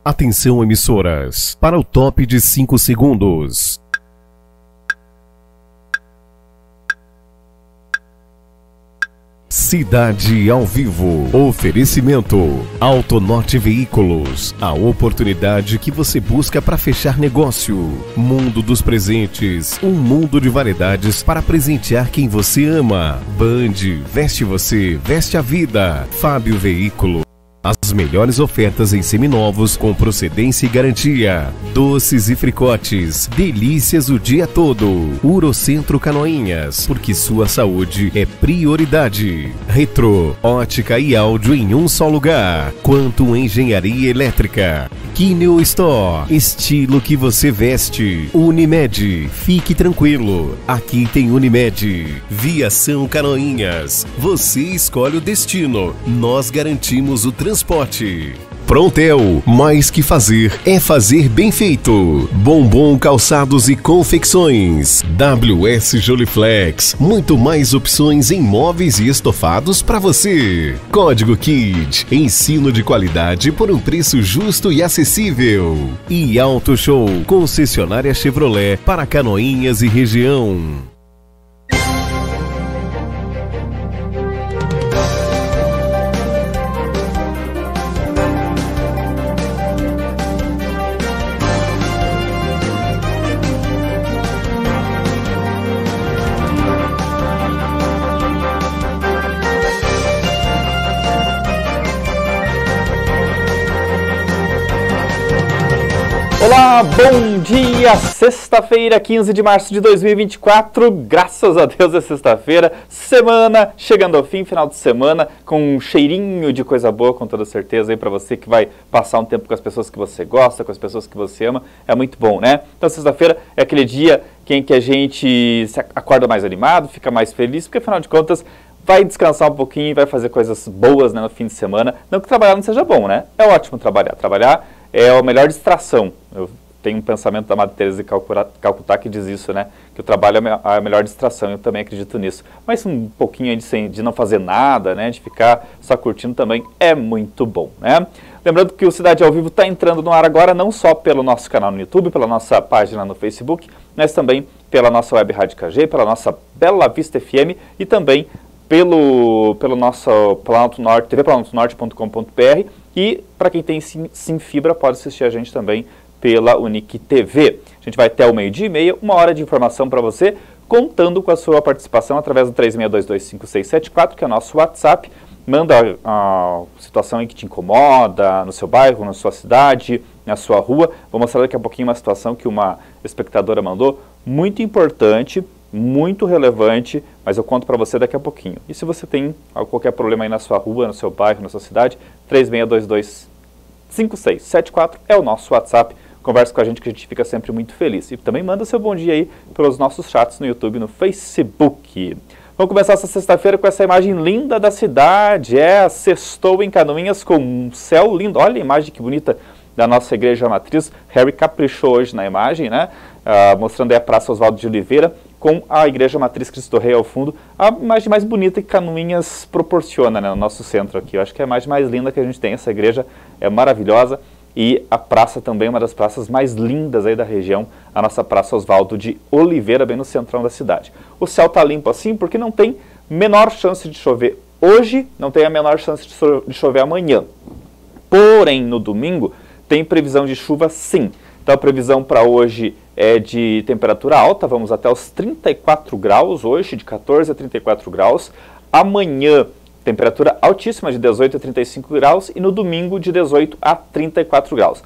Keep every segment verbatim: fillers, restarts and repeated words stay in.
Atenção, emissoras, para o top de cinco segundos. Cidade ao Vivo. Oferecimento Autonorte Veículos. A oportunidade que você busca para fechar negócio. Mundo dos presentes. Um mundo de variedades para presentear quem você ama. Band, veste você, veste a vida. Fábio Veículo. As melhores ofertas em seminovos com procedência e garantia. Doces e fricotes. Delícias o dia todo. Urocentro Canoinhas, porque sua saúde é prioridade. Retro, ótica e áudio em um só lugar. Quanto Engenharia Elétrica. Kineo Store, estilo que você veste. Unimed, fique tranquilo. Aqui tem Unimed. Viação Canoinhas, você escolhe o destino. Nós garantimos o transporte. Prontel, mais que fazer, é fazer bem feito. Bombom Calçados e Confecções. W S Joliflex, muito mais opções em móveis e estofados para você. Código Kid, ensino de qualidade por um preço justo e acessível. E Auto Show, concessionária Chevrolet para Canoinhas e região. Olá, bom dia! Sexta-feira, quinze de março de dois mil e vinte e quatro, graças a Deus é sexta-feira, semana chegando ao fim, final de semana, com um cheirinho de coisa boa, com toda certeza, aí para você que vai passar um tempo com as pessoas que você gosta, com as pessoas que você ama, é muito bom, né? Então, sexta-feira é aquele dia em que a gente se acorda mais animado, fica mais feliz, porque afinal de contas, vai descansar um pouquinho, vai fazer coisas boas, né, no fim de semana. Não que trabalhar não seja bom, né? É ótimo trabalhar. Trabalhar é a melhor distração. Eu tenho um pensamento da Madre Teresa de Calcutá que diz isso, né? Que o trabalho é a melhor distração, eu também acredito nisso. Mas um pouquinho de, sem, de não fazer nada, né? De ficar só curtindo também é muito bom, né? Lembrando que o Cidade ao Vivo está entrando no ar agora, não só pelo nosso canal no YouTube, pela nossa página no Facebook, mas também pela nossa web Rádio K G, pela nossa Bela Vista F M e também pelo, pelo nosso Planalto Norte, t v planalto norte ponto com ponto b r, e para quem tem Sim, Sim Fibra pode assistir a gente também pela Unique T V. A gente vai até o meio-dia e meia, uma hora de informação para você, contando com a sua participação através do três seis dois dois cinco seis sete quatro, que é o nosso WhatsApp. Manda a situação em que te incomoda, no seu bairro, na sua cidade, na sua rua. Vou mostrar daqui a pouquinho uma situação que uma espectadora mandou, muito importante, muito relevante, mas eu conto para você daqui a pouquinho. E se você tem qualquer problema aí na sua rua, no seu bairro, na sua cidade, três seis dois dois cinco seis sete quatro é o nosso WhatsApp. Conversa com a gente que a gente fica sempre muito feliz. E também manda seu bom dia aí pelos nossos chats no YouTube e no Facebook. Vamos começar essa sexta-feira com essa imagem linda da cidade. É, sextou em Canoinhas com um céu lindo. Olha a imagem que bonita da nossa igreja matriz. Harry caprichou hoje na imagem, né? Uh, mostrando aí a Praça Oswaldo de Oliveira com a igreja matriz Cristo Rei ao fundo. A imagem mais bonita que Canoinhas proporciona, né, no nosso centro aqui. Eu acho que é a imagem mais linda que a gente tem. Essa igreja é maravilhosa. E a praça também é uma das praças mais lindas aí da região, a nossa Praça Oswaldo de Oliveira, bem no centrão da cidade. O céu está limpo assim porque não tem menor chance de chover hoje, não tem a menor chance de chover amanhã. Porém, no domingo, tem previsão de chuva sim. Então a previsão para hoje é de temperatura alta, vamos até os trinta e quatro graus hoje, de quatorze a trinta e quatro graus. Amanhã, temperatura altíssima de dezoito a trinta e cinco graus e no domingo de dezoito a trinta e quatro graus.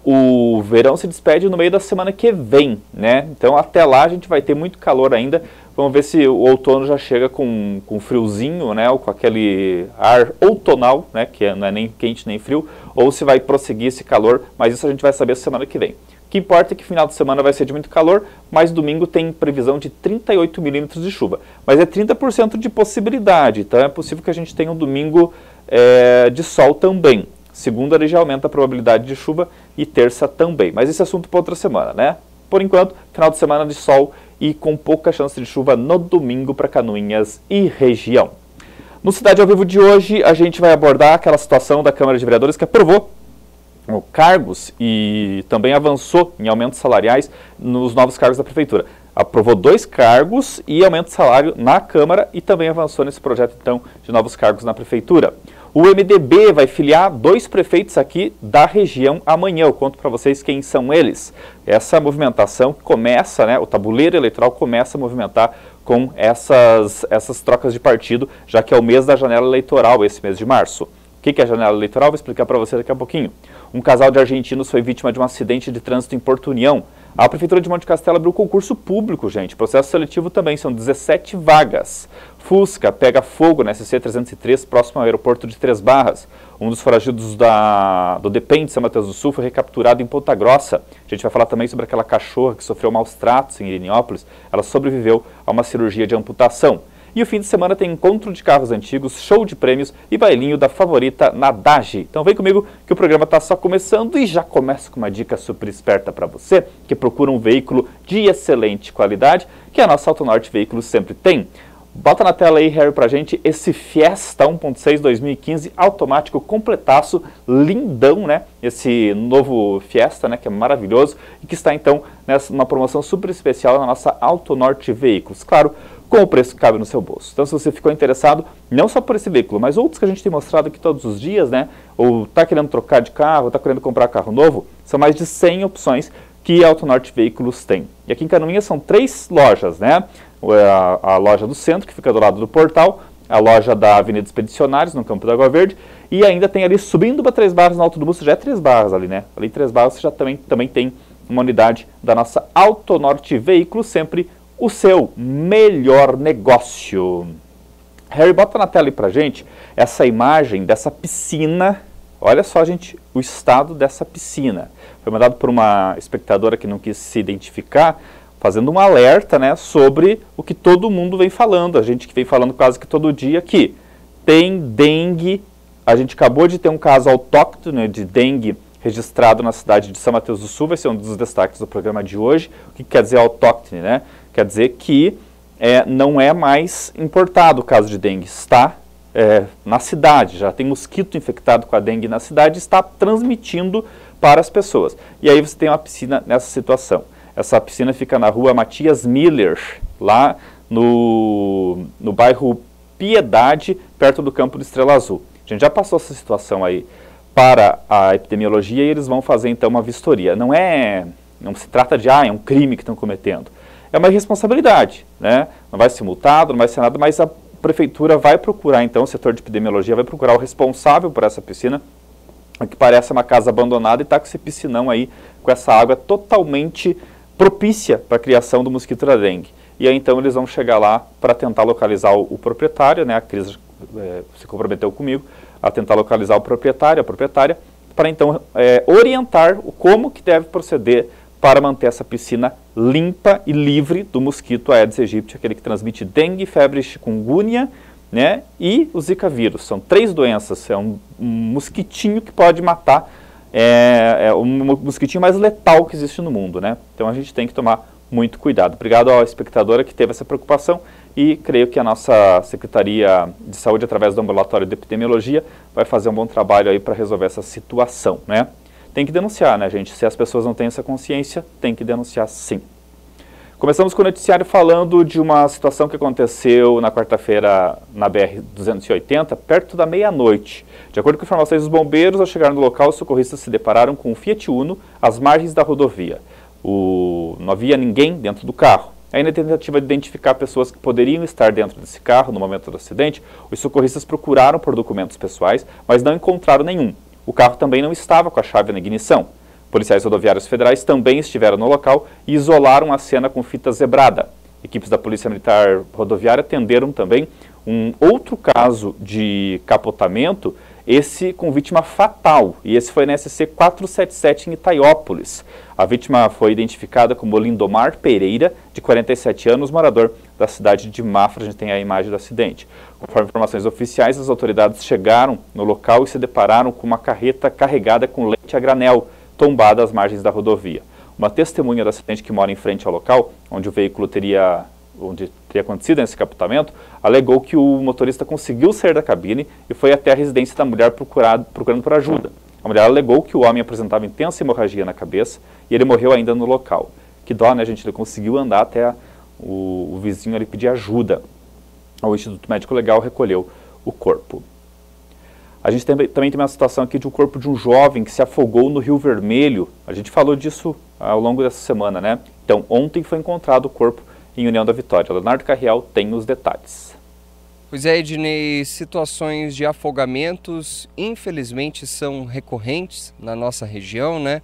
O verão se despede no meio da semana que vem, né? Então até lá a gente vai ter muito calor ainda. Vamos ver se o outono já chega com, com friozinho, né? Ou com aquele ar outonal, né? Que não é nem quente nem frio, ou se vai prosseguir esse calor, mas isso a gente vai saber semana que vem. O que importa é que final de semana vai ser de muito calor, mas domingo tem previsão de trinta e oito milímetros de chuva. Mas é trinta por cento de possibilidade, então é possível que a gente tenha um domingo é, de sol também. Segunda ele já aumenta a probabilidade de chuva e terça também. Mas esse é assunto para outra semana, né? Por enquanto, final de semana de sol e com pouca chance de chuva no domingo para Canoinhas e região. No Cidade ao Vivo de hoje, a gente vai abordar aquela situação da Câmara de Vereadores que aprovou cargos e também avançou em aumentos salariais nos novos cargos da Prefeitura. Aprovou dois cargos e aumento de salário na Câmara e também avançou nesse projeto, então, de novos cargos na Prefeitura. O M D B vai filiar dois prefeitos aqui da região amanhã. Eu conto para vocês quem são eles. Essa movimentação começa, né, o tabuleiro eleitoral começa a movimentar com essas, essas trocas de partido, já que é o mês da janela eleitoral, esse mês de março. O que é a janela eleitoral? Vou explicar para você daqui a pouquinho. Um casal de argentinos foi vítima de um acidente de trânsito em Porto União. A Prefeitura de Monte Castelo abriu concurso público, gente. Processo seletivo também, são dezessete vagas. Fusca pega fogo na S C trezentos e três, próximo ao aeroporto de Três Barras. Um dos foragidos da, do DEPEN de São Mateus do Sul foi recapturado em Ponta Grossa. A gente vai falar também sobre aquela cachorra que sofreu maus tratos em Irinópolis. Ela sobreviveu a uma cirurgia de amputação. E o fim de semana tem encontro de carros antigos, show de prêmios e bailinho da favorita Nadage. Então vem comigo que o programa está só começando e já começo com uma dica super esperta para você que procura um veículo de excelente qualidade que a nossa Autonorte Veículos sempre tem. Bota na tela aí, Harry, pra gente esse Fiesta um ponto seis dois mil e quinze automático completaço, lindão, né? Esse novo Fiesta, né, que é maravilhoso e que está então nessa uma promoção super especial na nossa Autonorte Veículos. Claro, com o preço que cabe no seu bolso. Então, se você ficou interessado, não só por esse veículo, mas outros que a gente tem mostrado aqui todos os dias, né? Ou está querendo trocar de carro, está querendo comprar carro novo, são mais de cem opções que a Autonorte Veículos tem. E aqui em Canoinhas são três lojas, né? A, a loja do centro, que fica do lado do portal, a loja da Avenida Expedicionários, no Campo da Água Verde, e ainda tem ali, subindo para Três Barras, no Alto do Musto, já é Três Barras ali, né? Ali em Três Barras você já também, também tem uma unidade da nossa Autonorte Veículos, sempre o seu melhor negócio. Harry, bota na tela aí pra gente essa imagem dessa piscina. Olha só, gente, o estado dessa piscina. Foi mandado por uma espectadora que não quis se identificar, fazendo um alerta, né, sobre o que todo mundo vem falando. A gente que vem falando quase que todo dia aqui. Tem dengue. A gente acabou de ter um caso autóctone de dengue registrado na cidade de São Mateus do Sul. Vai ser um dos destaques do programa de hoje. O que quer dizer autóctone, né? Quer dizer que é, não é mais importado o caso de dengue, está é, na cidade, já tem mosquito infectado com a dengue na cidade e está transmitindo para as pessoas. E aí você tem uma piscina nessa situação. Essa piscina fica na rua Matias Miller, lá no, no bairro Piedade, perto do campo do Estrela Azul. A gente já passou essa situação aí para a epidemiologia e eles vão fazer então uma vistoria. Não é, não se trata de, ah, é um crime que estão cometendo. É uma irresponsabilidade, né? Não vai ser multado, não vai ser nada, mas a prefeitura vai procurar, então, o setor de epidemiologia vai procurar o responsável por essa piscina, que parece uma casa abandonada e está com esse piscinão aí, com essa água totalmente propícia para a criação do mosquito da dengue. E aí, então, eles vão chegar lá para tentar localizar o, o proprietário, né? A Cris é, se comprometeu comigo a tentar localizar o proprietário, a proprietária, para, então, é, orientar o como que deve proceder para manter essa piscina limpa e livre do mosquito Aedes aegypti, aquele que transmite dengue, febre, chikungunya, né, e o Zika vírus. São três doenças, é um, um mosquitinho que pode matar, é, é o mosquitinho mais letal que existe no mundo, né? Então a gente tem que tomar muito cuidado. Obrigado à espectadora que teve essa preocupação e creio que a nossa Secretaria de Saúde, através do Ambulatório de Epidemiologia, vai fazer um bom trabalho aí para resolver essa situação, né? Tem que denunciar, né, gente? Se as pessoas não têm essa consciência, tem que denunciar sim. Começamos com o noticiário falando de uma situação que aconteceu na quarta-feira na B R duzentos e oitenta, perto da meia-noite. De acordo com informações dos bombeiros, ao chegar no local, os socorristas se depararam com um Fiat Uno às margens da rodovia. O... Não havia ninguém dentro do carro. Aí, na tentativa de identificar pessoas que poderiam estar dentro desse carro no momento do acidente, os socorristas procuraram por documentos pessoais, mas não encontraram nenhum. O carro também não estava com a chave na ignição. Policiais rodoviários federais também estiveram no local e isolaram a cena com fita zebrada. Equipes da Polícia Militar Rodoviária atenderam também um outro caso de capotamento, esse com vítima fatal, e esse foi na S C quatrocentos e setenta e sete em Itaiópolis. A vítima foi identificada como Lindomar Pereira, de quarenta e sete anos, morador da cidade de Mafra. A gente tem a imagem do acidente. Conforme informações oficiais, as autoridades chegaram no local e se depararam com uma carreta carregada com leite a granel, tombada às margens da rodovia. Uma testemunha do acidente que mora em frente ao local, onde o veículo teria, onde teria acontecido esse capotamento, alegou que o motorista conseguiu sair da cabine e foi até a residência da mulher procurado, procurando por ajuda. A mulher alegou que o homem apresentava intensa hemorragia na cabeça e ele morreu ainda no local. Que dó, né, gente? Ele conseguiu andar até o, o vizinho ali pedir ajuda. O Instituto Médico Legal recolheu o corpo. A gente tem, também tem uma situação aqui de um corpo de um jovem que se afogou no Rio Vermelho. A gente falou disso ao longo dessa semana, né? Então, ontem foi encontrado o corpo em União da Vitória. Leonardo Carriel tem os detalhes. Pois é, Ednei, situações de afogamentos, infelizmente, são recorrentes na nossa região, né?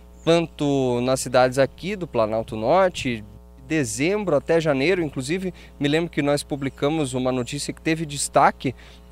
Tanto nas cidades aqui do Planalto Norte, dezembro até janeiro, inclusive me lembro que nós publicamos uma notícia que teve destaque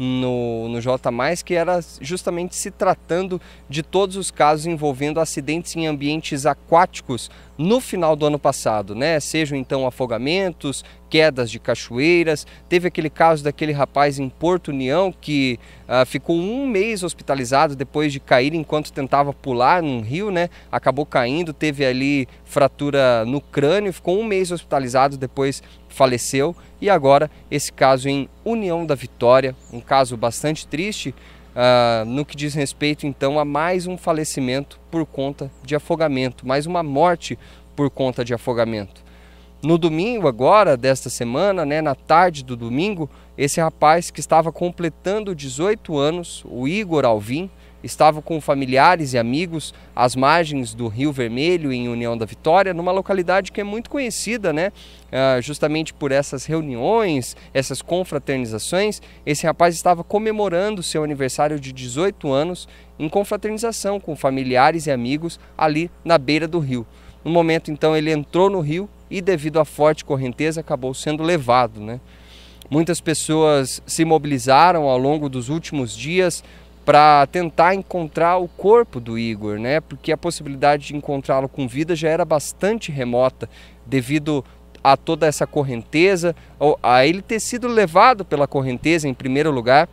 no, no J mais, que era justamente se tratando de todos os casos envolvendo acidentes em ambientes aquáticos no final do ano passado, né? Sejam então afogamentos, quedas de cachoeiras. Teve aquele caso daquele rapaz em Porto União que uh, ficou um mês hospitalizado depois de cair enquanto tentava pular num rio, né? Acabou caindo, teve ali fratura no crânio, ficou um mês hospitalizado, depois faleceu. E agora esse caso em União da Vitória, um caso bastante triste, Uh, no que diz respeito então a mais um falecimento por conta de afogamento, mais uma morte por conta de afogamento. No domingo agora, desta semana, né, na tarde do domingo, esse rapaz que estava completando dezoito anos, o Igor Alvim, estava com familiares e amigos às margens do Rio Vermelho, em União da Vitória, numa localidade que é muito conhecida, né? Uh, justamente por essas reuniões, essas confraternizações. Esse rapaz estava comemorando seu aniversário de dezoito anos em confraternização com familiares e amigos ali na beira do rio. No momento, então, ele entrou no rio e, devido à forte correnteza, acabou sendo levado, né? Muitas pessoas se mobilizaram ao longo dos últimos dias para tentar encontrar o corpo do Igor, né? Porque a possibilidade de encontrá-lo com vida já era bastante remota devido a toda essa correnteza, a ele ter sido levado pela correnteza em primeiro lugar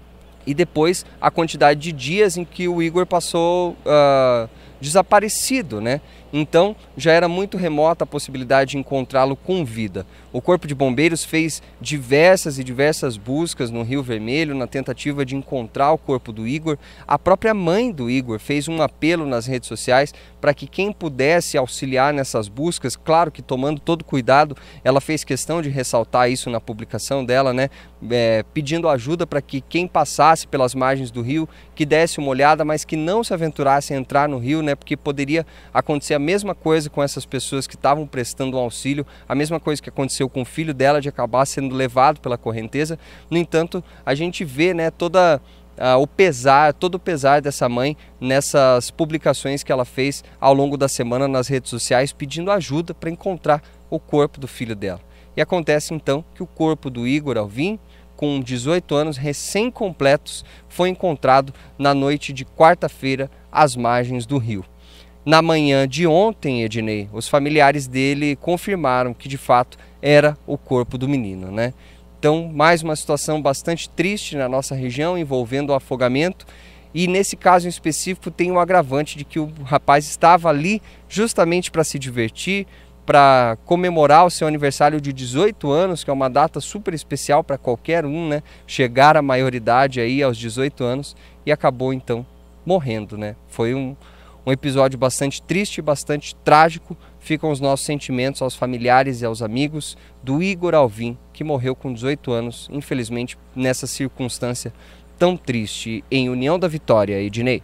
e depois a quantidade de dias em que o Igor passou uh, desaparecido, né? Então já era muito remota a possibilidade de encontrá-lo com vida. O Corpo de Bombeiros fez diversas e diversas buscas no Rio Vermelho na tentativa de encontrar o corpo do Igor. A própria mãe do Igor fez um apelo nas redes sociais para que quem pudesse auxiliar nessas buscas, claro que tomando todo cuidado, ela fez questão de ressaltar isso na publicação dela, né? É, pedindo ajuda para que quem passasse pelas margens do rio, que desse uma olhada, mas que não se aventurasse a entrar no rio, né? Porque poderia acontecer a mesma coisa com essas pessoas que estavam prestando um auxílio, a mesma coisa que aconteceu com o filho dela, de acabar sendo levado pela correnteza. No entanto, a gente vê, né, toda uh, o pesar, todo o pesar dessa mãe nessas publicações que ela fez ao longo da semana nas redes sociais, pedindo ajuda para encontrar o corpo do filho dela. E acontece então que o corpo do Igor Alvim, com dezoito anos recém-completos, foi encontrado na noite de quarta-feira às margens do rio. Na manhã de ontem, Ednei, os familiares dele confirmaram que de fato era o corpo do menino, né? Então, mais uma situação bastante triste na nossa região envolvendo o afogamento. E nesse caso em específico tem um agravante de que o rapaz estava ali justamente para se divertir, para comemorar o seu aniversário de dezoito anos, que é uma data super especial para qualquer um, né? Chegar à maioridade aí aos dezoito anos, e acabou então morrendo, né? Foi um Um episódio bastante triste, bastante trágico. Ficam os nossos sentimentos aos familiares e aos amigos do Igor Alvim, que morreu com dezoito anos, infelizmente, nessa circunstância tão triste em União da Vitória. Ednei.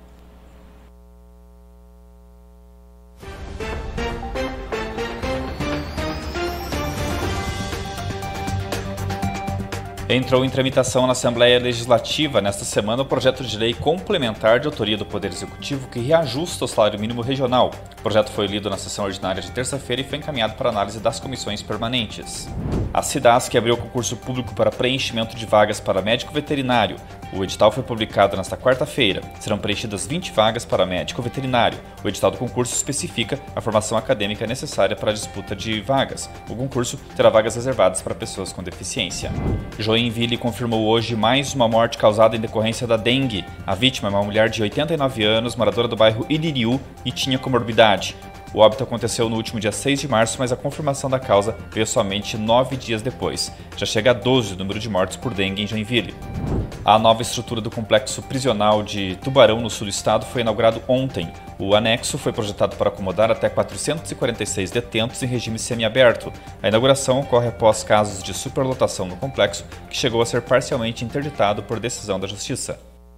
Entrou em tramitação na Assembleia Legislativa nesta semana o projeto de lei complementar de autoria do Poder Executivo que reajusta o salário mínimo regional. O projeto foi lido na sessão ordinária de terça-feira e foi encaminhado para análise das comissões permanentes. A Cidasc abriu concurso público para preenchimento de vagas para médico veterinário. O edital foi publicado nesta quarta-feira. Serão preenchidas vinte vagas para médico veterinário. O edital do concurso especifica a formação acadêmica necessária para a disputa de vagas. O concurso terá vagas reservadas para pessoas com deficiência. Joinville confirmou hoje mais uma morte causada em decorrência da dengue. A vítima é uma mulher de oitenta e nove anos, moradora do bairro Iririú e tinha comorbidade. O óbito aconteceu no último dia seis de março, mas a confirmação da causa veio somente nove dias depois. Já chega a doze o número de mortos por dengue em Joinville. A nova estrutura do complexo prisional de Tubarão, no sul do estado, foi inaugurado ontem. O anexo foi projetado para acomodar até quatrocentos e quarenta e seis detentos em regime semiaberto. A inauguração ocorre após casos de superlotação no complexo, que chegou a ser parcialmente interditado por decisão da Justiça.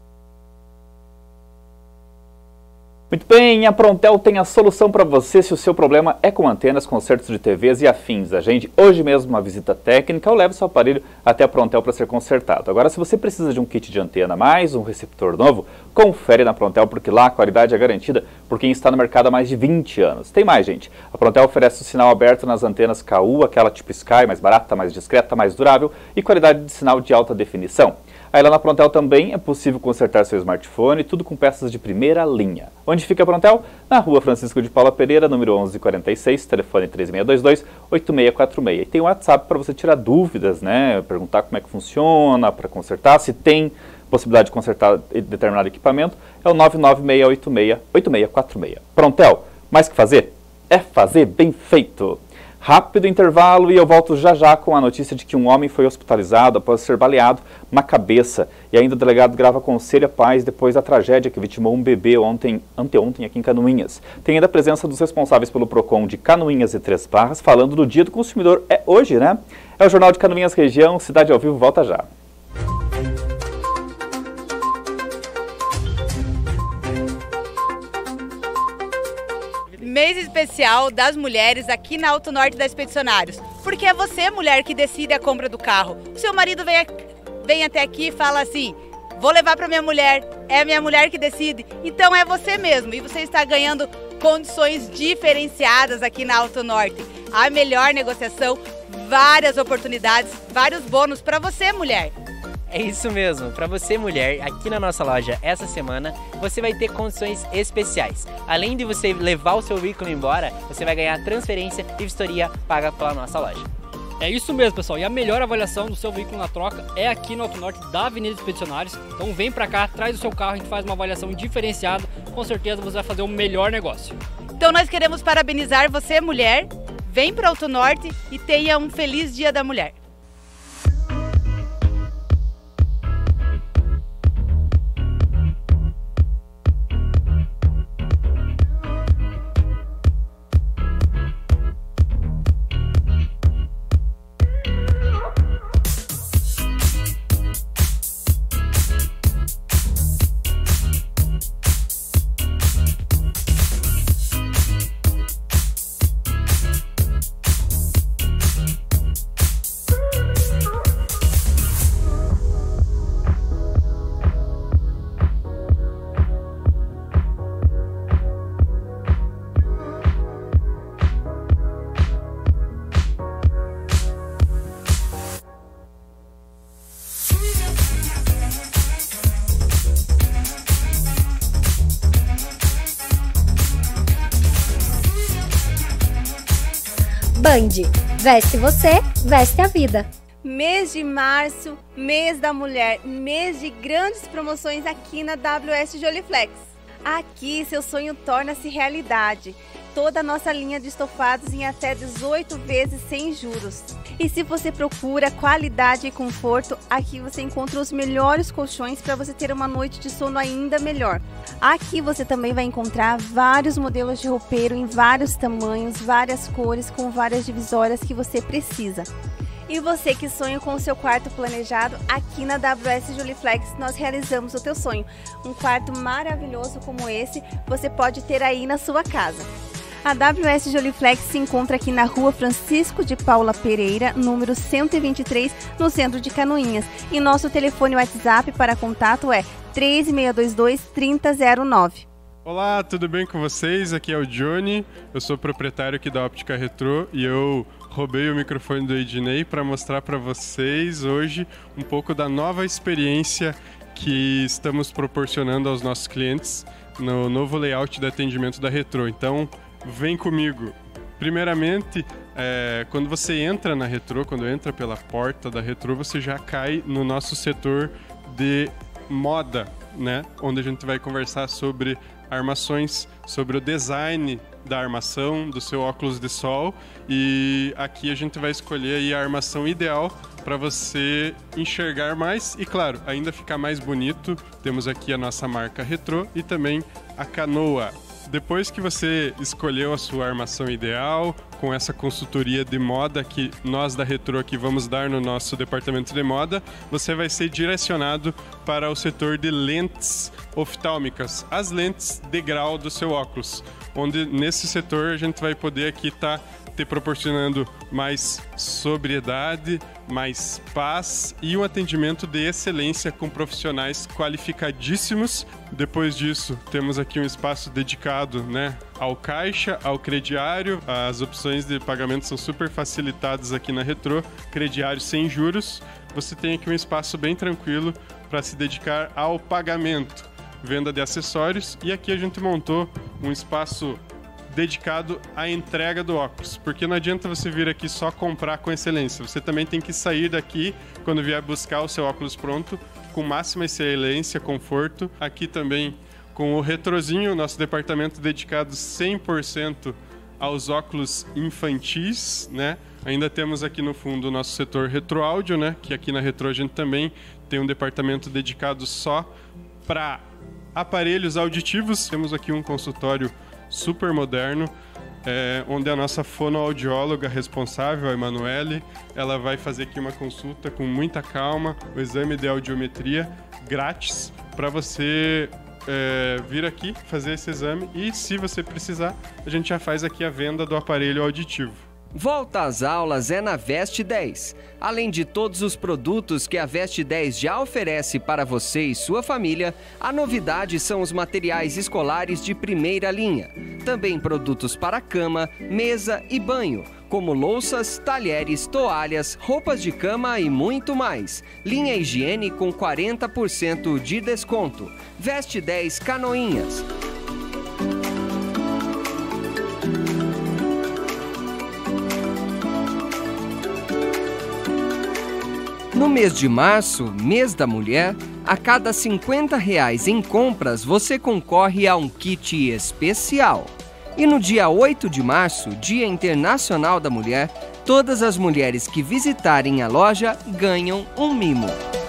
Muito bem, a Prontel tem a solução para você se o seu problema é com antenas, consertos de T Vs e afins. Agende hoje mesmo uma visita técnica ou leve seu aparelho até a Prontel para ser consertado. Agora, se você precisa de um kit de antena mais um receptor novo, confere na Prontel, porque lá a qualidade é garantida por quem está no mercado há mais de vinte anos. Tem mais, gente. A Prontel oferece o sinal aberto nas antenas K U, aquela tipo Sky, mais barata, mais discreta, mais durável e qualidade de sinal de alta definição. Aí lá na Prontel também é possível consertar seu smartphone, tudo com peças de primeira linha. Onde fica a Prontel? Na rua Francisco de Paula Pereira, número onze quarenta e seis, telefone três seis dois dois, oito seis quatro seis. E tem o WhatsApp para você tirar dúvidas, né? Perguntar como é que funciona, para consertar, se tem possibilidade de consertar determinado equipamento, é o nove nove seis oito seis, oito seis quatro seis. Prontel, mais que fazer? É fazer bem feito! Rápido intervalo e eu volto já já com a notícia de que um homem foi hospitalizado após ser baleado na cabeça. E ainda o delegado grava conselho à paz depois da tragédia que vitimou um bebê ontem, anteontem aqui em Canoinhas. Tem ainda a presença dos responsáveis pelo PROCON de Canoinhas e Três Barras falando do Dia do Consumidor. É hoje, né? É o Jornal de Canoinhas Região, Cidade ao Vivo, volta já. Mês especial das mulheres aqui na Auto Norte da Expedicionários. Porque é você, mulher, que decide a compra do carro. O seu marido vem, vem até aqui e fala assim: vou levar para minha mulher, é a minha mulher que decide. Então é você mesmo e você está ganhando condições diferenciadas aqui na Auto Norte. A melhor negociação, várias oportunidades, vários bônus para você, mulher. É isso mesmo, para você mulher, aqui na nossa loja essa semana, você vai ter condições especiais. Além de você levar o seu veículo embora, você vai ganhar transferência e vistoria paga pela nossa loja. É isso mesmo, pessoal, e a melhor avaliação do seu veículo na troca é aqui no Auto Norte da Avenida Expedicionários. Então vem pra cá, traz o seu carro, a gente faz uma avaliação diferenciada, com certeza você vai fazer o melhor negócio. Então nós queremos parabenizar você, mulher, vem para Auto Norte e tenha um feliz Dia da Mulher. Band, veste você, veste a vida. Mês de março, mês da mulher, mês de grandes promoções aqui na W S Joliflex. Aqui seu sonho torna-se realidade. Toda a nossa linha de estofados em até dezoito vezes sem juros. E se você procura qualidade e conforto, aqui você encontra os melhores colchões para você ter uma noite de sono ainda melhor. Aqui você também vai encontrar vários modelos de roupeiro em vários tamanhos, várias cores, com várias divisórias que você precisa. E você que sonha com o seu quarto planejado, aqui na W S Joliflex nós realizamos o teu sonho. Um quarto maravilhoso como esse, você pode ter aí na sua casa. A W S Joliflex se encontra aqui na rua Francisco de Paula Pereira, número cento e vinte e três, no centro de Canoinhas. E nosso telefone WhatsApp para contato é três seis dois dois, três zero zero nove. Olá, tudo bem com vocês? Aqui é o Johnny, eu sou proprietário aqui da Óptica Retrô e eu roubei o microfone do Ednei para mostrar para vocês hoje um pouco da nova experiência que estamos proporcionando aos nossos clientes no novo layout de atendimento da Retrô. Então, vem comigo. Primeiramente, é, quando você entra na Retrô, quando entra pela porta da Retrô, você já cai no nosso setor de moda, né? Onde a gente vai conversar sobre armações, sobre o design da armação do seu óculos de sol, e aqui a gente vai escolher aí a armação ideal para você enxergar mais e, claro, ainda ficar mais bonito. Temos aqui a nossa marca Retrô e também a canoa. Depois que você escolheu a sua armação ideal, com essa consultoria de moda que nós da Retrô aqui vamos dar no nosso departamento de moda, você vai ser direcionado para o setor de lentes oftálmicas, as lentes de grau do seu óculos, onde nesse setor a gente vai poder aqui estar tá te proporcionando mais sobriedade, mais paz e um atendimento de excelência com profissionais qualificadíssimos. Depois disso, temos aqui um espaço dedicado, né, ao caixa, ao crediário. As opções de pagamento são super facilitadas aqui na Retrô, crediário sem juros. Você tem aqui um espaço bem tranquilo para se dedicar ao pagamento, venda de acessórios, e aqui a gente montou um espaço dedicado à entrega do óculos, porque não adianta você vir aqui só comprar com excelência, você também tem que sair daqui quando vier buscar o seu óculos pronto com máxima excelência, conforto. Aqui também com o Retrozinho, nosso departamento dedicado cem por cento aos óculos infantis, né? Ainda temos aqui no fundo o nosso setor Retro Áudio, né? Que aqui na Retrô a gente também tem um departamento dedicado só para aparelhos auditivos. Temos aqui um consultório super moderno, é, onde a nossa fonoaudióloga responsável, a Emanuele, ela vai fazer aqui uma consulta com muita calma, o exame de audiometria grátis, para você é, vir aqui fazer esse exame, e se você precisar, a gente já faz aqui a venda do aparelho auditivo. Volta às aulas é na Veste dez. Além de todos os produtos que a Veste dez já oferece para você e sua família, a novidade são os materiais escolares de primeira linha. Também produtos para cama, mesa e banho, como louças, talheres, toalhas, roupas de cama e muito mais. Linha higiene com quarenta por cento de desconto. Veste dez Canoinhas. No mês de março, mês da mulher, a cada cinquenta reais em compras você concorre a um kit especial. E no dia oito de março, Dia Internacional da Mulher, todas as mulheres que visitarem a loja ganham um mimo.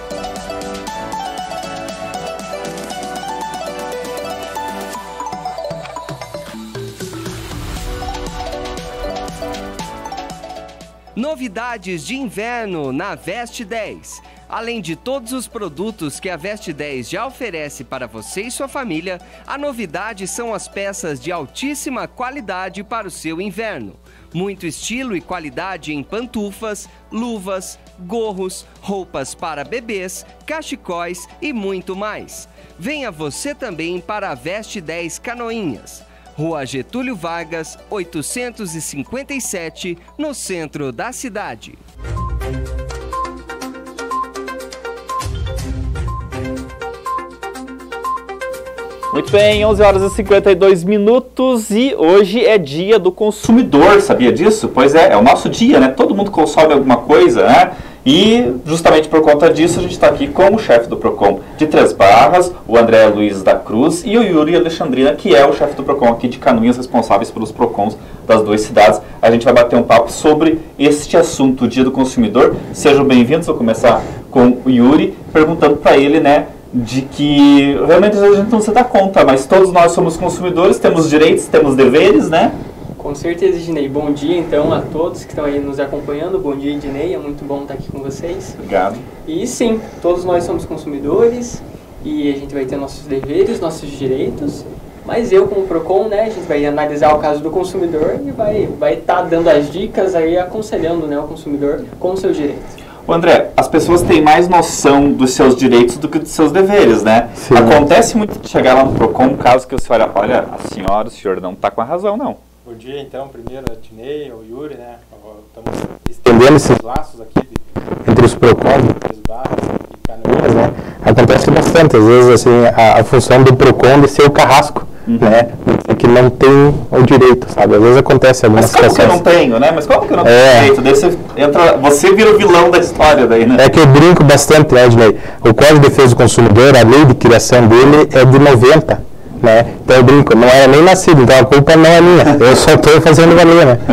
Novidades de inverno na Veste dez. Além de todos os produtos que a Veste dez já oferece para você e sua família, a novidade são as peças de altíssima qualidade para o seu inverno. Muito estilo e qualidade em pantufas, luvas, gorros, roupas para bebês, cachecóis e muito mais. Venha você também para a Veste dez Canoinhas. Rua Getúlio Vargas, oitocentos e cinquenta e sete, no centro da cidade. Muito bem, onze horas e cinquenta e dois minutos e hoje é dia do consumidor, sabia disso? Pois é, é o nosso dia, né? Todo mundo consome alguma coisa, né? E justamente por conta disso a gente está aqui com o chefe do Procon de Três Barras, o André Luiz da Cruz, e o Yuri Alexandrina, que é o chefe do Procon aqui de Canoinhas, responsáveis pelos Procons das duas cidades. A gente vai bater um papo sobre este assunto, o Dia do Consumidor. Sejam bem-vindos. Vou começar com o Yuri, perguntando para ele, né, de que realmente a gente não se dá conta, mas todos nós somos consumidores, temos direitos, temos deveres, né? Com certeza, Ednei. Bom dia, então, a todos que estão aí nos acompanhando. Bom dia, Ednei. É muito bom estar aqui com vocês. Obrigado. E sim, todos nós somos consumidores e a gente vai ter nossos deveres, nossos direitos. Mas eu, como Procon, né, a gente vai analisar o caso do consumidor e vai vai estar dando as dicas aí, aconselhando, né, o consumidor com os seus direitos. O André, as pessoas têm mais noção dos seus direitos do que dos seus deveres, né? Sim. Acontece muito de chegar lá no Procon, um caso que o senhor olha, a senhora, o senhor não está com a razão, não. Bom dia, então, primeiro a Ednei, o Yuri, né? Estamos estendendo esses laços aqui de, entre os Procon, Três Barras e Canoinhas, né? Acontece bastante, às vezes, assim, a, a função do Procon de ser o carrasco, uhum. né? Que não tem o direito, sabe? Às vezes acontece algumas situações. Mas como que eu não tenho, né? Mas como que eu não tenho é. direito? Daí você, entra, você vira o vilão da história daí, né? É que eu brinco bastante, né, Ednei? O Código de Defesa do Consumidor, a lei de criação dele é de noventa. né? Então eu brinco, não era nem nascido, então a culpa não é minha, eu só estou fazendo valer, né?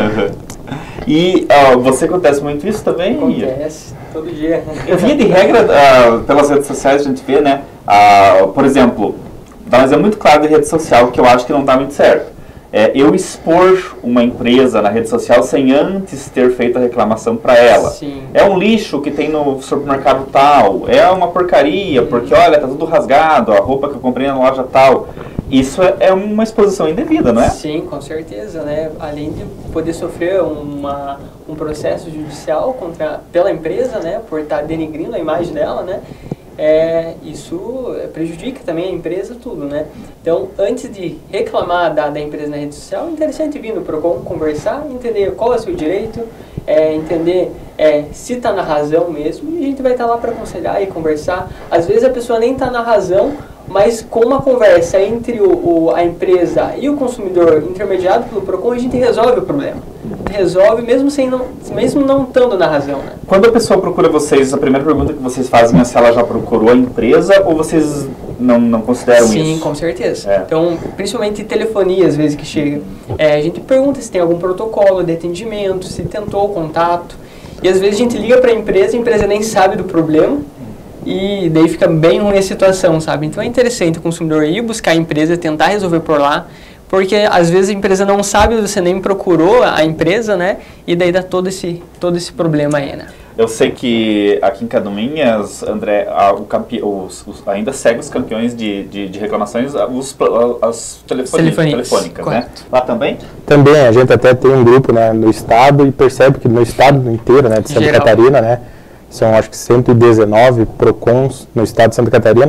E uh, você acontece muito isso também? Acontece, todo dia. Via de regra, uh, pelas redes sociais a gente vê, né? Uh, por exemplo, dá um exemplo muito claro de rede social que eu acho que não dá muito certo. É, eu expor uma empresa na rede social sem antes ter feito a reclamação para ela. Sim. É um lixo que tem no supermercado tal, é uma porcaria, porque olha, tá tudo rasgado, a roupa que eu comprei na loja tal. Isso é, é uma exposição indevida, não é? Sim, com certeza, né? Além de poder sofrer uma, um processo judicial contra, pela empresa, né? Por estar denigrindo a imagem dela, né? É, isso prejudica também a empresa, tudo, né? Então, antes de reclamar da, da empresa na rede social, é interessante vir no PROCON, conversar, entender qual é o seu direito, é, entender é, se está na razão mesmo, e a gente vai estar tá lá para aconselhar e conversar. Às vezes a pessoa nem está na razão, mas com uma conversa entre o, o, a empresa e o consumidor intermediado pelo PROCON, a gente resolve o problema. Resolve mesmo, sem não, mesmo não estando na razão, né? Quando a pessoa procura vocês, a primeira pergunta que vocês fazem é se ela já procurou a empresa ou vocês não, não consideram Sim, isso? Sim, com certeza. É. Então, principalmente telefonia, às vezes que chega, é, a gente pergunta se tem algum protocolo de atendimento, se tentou o contato. E às vezes a gente liga para a empresa, a empresa nem sabe do problema. E daí fica bem ruim a situação, sabe? Então é interessante o consumidor ir buscar a empresa, tentar resolver por lá, porque às vezes a empresa não sabe, você nem procurou a empresa, né? E daí dá todo esse, todo esse problema aí, né? Eu sei que aqui em Canoinhas, André, a, o campe, os, os, ainda segue os campeões de, de, de reclamações, os, as telefoni, telefônicas, né? Lá também? Também, a gente até tem um grupo, né, no estado e percebe que no estado inteiro, né, de Santa Geral. Catarina, né? São acho que cento e dezenove PROCONs no estado de Santa Catarina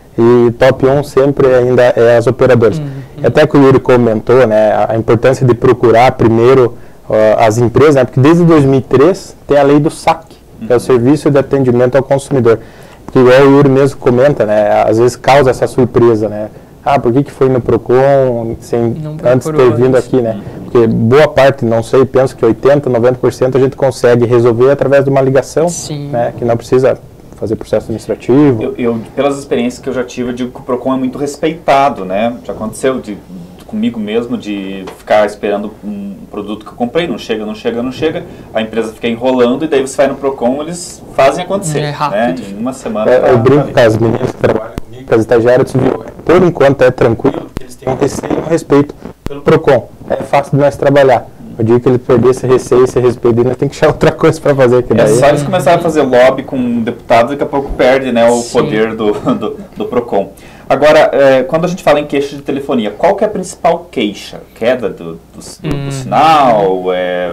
e top um sempre ainda é as operadoras. Uhum. Até que o Yuri comentou, né, a, a importância de procurar primeiro uh, as empresas, né, porque desde dois mil e três tem a lei do S A C, uhum. que é o Serviço de Atendimento ao Consumidor. Que igual o Yuri mesmo comenta, né, às vezes causa essa surpresa, né? Ah, por que que foi no PROCON sem antes ter vindo aqui, né? Porque boa parte, não sei, penso que oitenta, noventa por cento a gente consegue resolver através de uma ligação, Sim. né? Que não precisa fazer processo administrativo. Eu, eu, pelas experiências que eu já tive, eu digo que o PROCON é muito respeitado, né? Já aconteceu de, de, comigo mesmo de ficar esperando um produto que eu comprei, não chega, não chega, não chega, a empresa fica enrolando e daí você vai no PROCON, eles fazem acontecer, é rápido. né? Em uma semana. É, pra, eu brinco com as meninas que trabalham comigo, com as estagiárias, por enquanto é tranquilo, eles têm um receio e um respeito pelo PROCON. É fácil de nós trabalhar. O dia que ele perder esse receio, esse respeito, nós tem que achar outra coisa para fazer. Que daí é só eles começarem a fazer lobby com um deputado, daqui a pouco perde, né, o Sim. poder do, do, do PROCON. Agora, é, quando a gente fala em queixa de telefonia, qual que é a principal queixa? Queda do, do, do, hum. do sinal, é,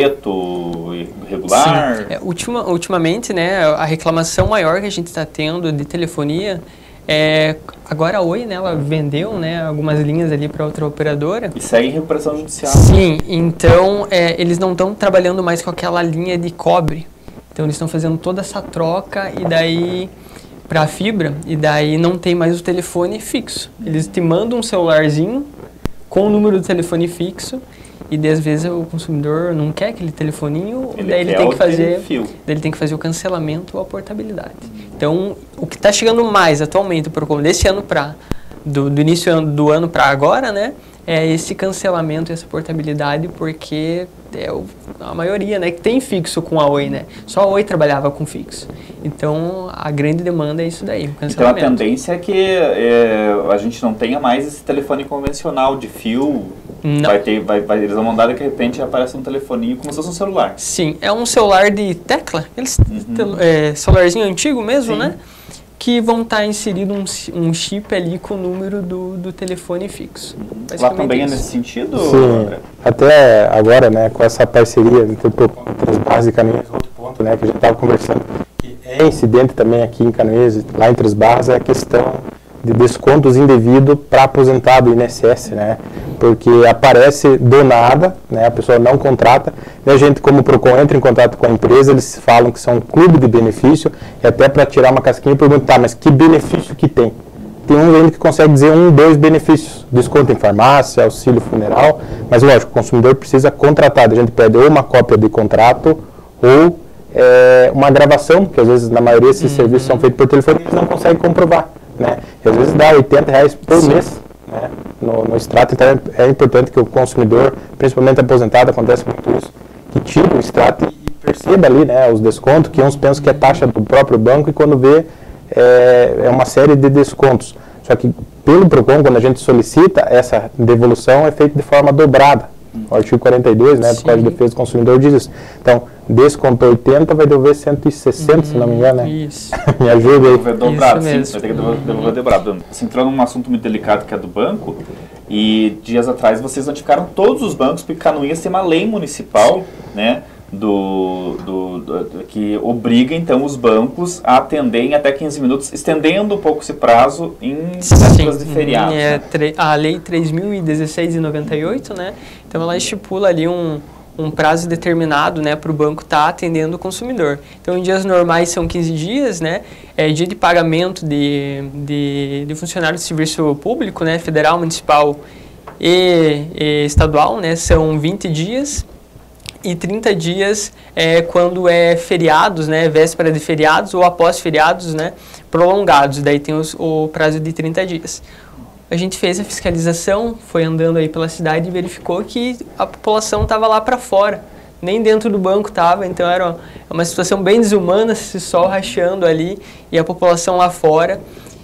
boleto irregular? Sim. É, ultima, ultimamente, né, a reclamação maior que a gente está tendo de telefonia é, agora a Oi, né, ela vendeu, né, algumas linhas ali para outra operadora. E segue em recuperação judicial. Sim, então é, eles não estão trabalhando mais com aquela linha de cobre. Então eles estão fazendo toda essa troca e daí para a fibra e daí não tem mais o telefone fixo. Eles te mandam um celularzinho com o número do telefone fixo e daí, às vezes o consumidor não quer aquele telefoninho, ele daí ele tem que fazer, fio. daí ele tem que fazer o cancelamento ou a portabilidade. Então, o que está chegando mais atualmente, por desse ano para do, do início do ano para agora, né, é esse cancelamento e essa portabilidade, porque é o, a maioria, né, que tem fixo com a Oi, né? Só a Oi trabalhava com fixo. Então, a grande demanda é isso daí, o cancelamento. Então, a tendência é que é, a gente não tenha mais esse telefone convencional de fio. Não. Vai ter, vai, vai, eles vão mandar e de repente aparece um telefoninho como se fosse um celular. Sim, é um celular de tecla, aquele uhum. é, celularzinho antigo mesmo, Sim. né? Que vão estar tá inserido um, um chip ali com o número do, do telefone fixo. Lá também é nesse sentido? Sim, André? Até agora, né, com essa parceria entre o PROCON e Três e Canoinhas, outro ponto, né, que a gente estava conversando, que é incidente também aqui em Canoinhas, lá em Três Barras, é a questão de descontos indevidos para aposentado I N S S, né? Porque aparece do nada, né? A pessoa não contrata, e a gente, como PROCON, entra em contato com a empresa, eles falam que são um clube de benefício, e até para tirar uma casquinha e perguntar, tá, mas que benefício que tem? Tem um ainda que consegue dizer um, dois benefícios, desconto em farmácia, auxílio funeral, mas lógico, o consumidor precisa contratar, a gente pede ou uma cópia de contrato, ou é, uma gravação, que às vezes, na maioria, esses uhum. serviços são feitos por telefone, e eles não conseguem comprovar. Né? E às vezes dá oitenta reais por Sim. mês, né, no, no extrato. Então é, é importante que o consumidor, principalmente aposentado, acontece muito isso, que tire o extrato e perceba ali, né, os descontos, que uns pensam que é taxa do próprio banco e quando vê é, é uma série de descontos. Só que pelo PROCON, quando a gente solicita essa devolução, é feita de forma dobrada. O artigo quarenta e dois, né, do Código de Defesa do Consumidor diz isso. Então, descontou oitenta, vai devolver cento e sessenta, uhum, se não me engano, né? Isso. Me ajuda aí. Devolver dobrado, sim, vai ter que devolver, devolver dobrado. Você entrou num assunto muito delicado que é do banco, e dias atrás vocês notificaram todos os bancos, porque Canoinhas tem uma lei municipal, né, do, do, do, do, que obriga, então, os bancos a atender em até quinze minutos, estendendo um pouco esse prazo em épocas de feriado. É, né? A Lei três mil e dezesseis de noventa e oito, né? Então, ela estipula ali um, um prazo determinado, né, para o banco estar tá atendendo o consumidor. Então, em dias normais são quinze dias, né? É, dia de pagamento de, de, de funcionário de serviço público, né, federal, municipal e, e estadual, né, são vinte dias. E trinta dias é, quando é feriados, né, véspera de feriados ou após feriados, né, prolongados, daí tem os, o prazo de trinta dias. A gente fez a fiscalização, foi andando aí pela cidade e verificou que a população estava lá para fora, nem dentro do banco estava, então era uma situação bem desumana, esse sol rachando ali e a população lá fora.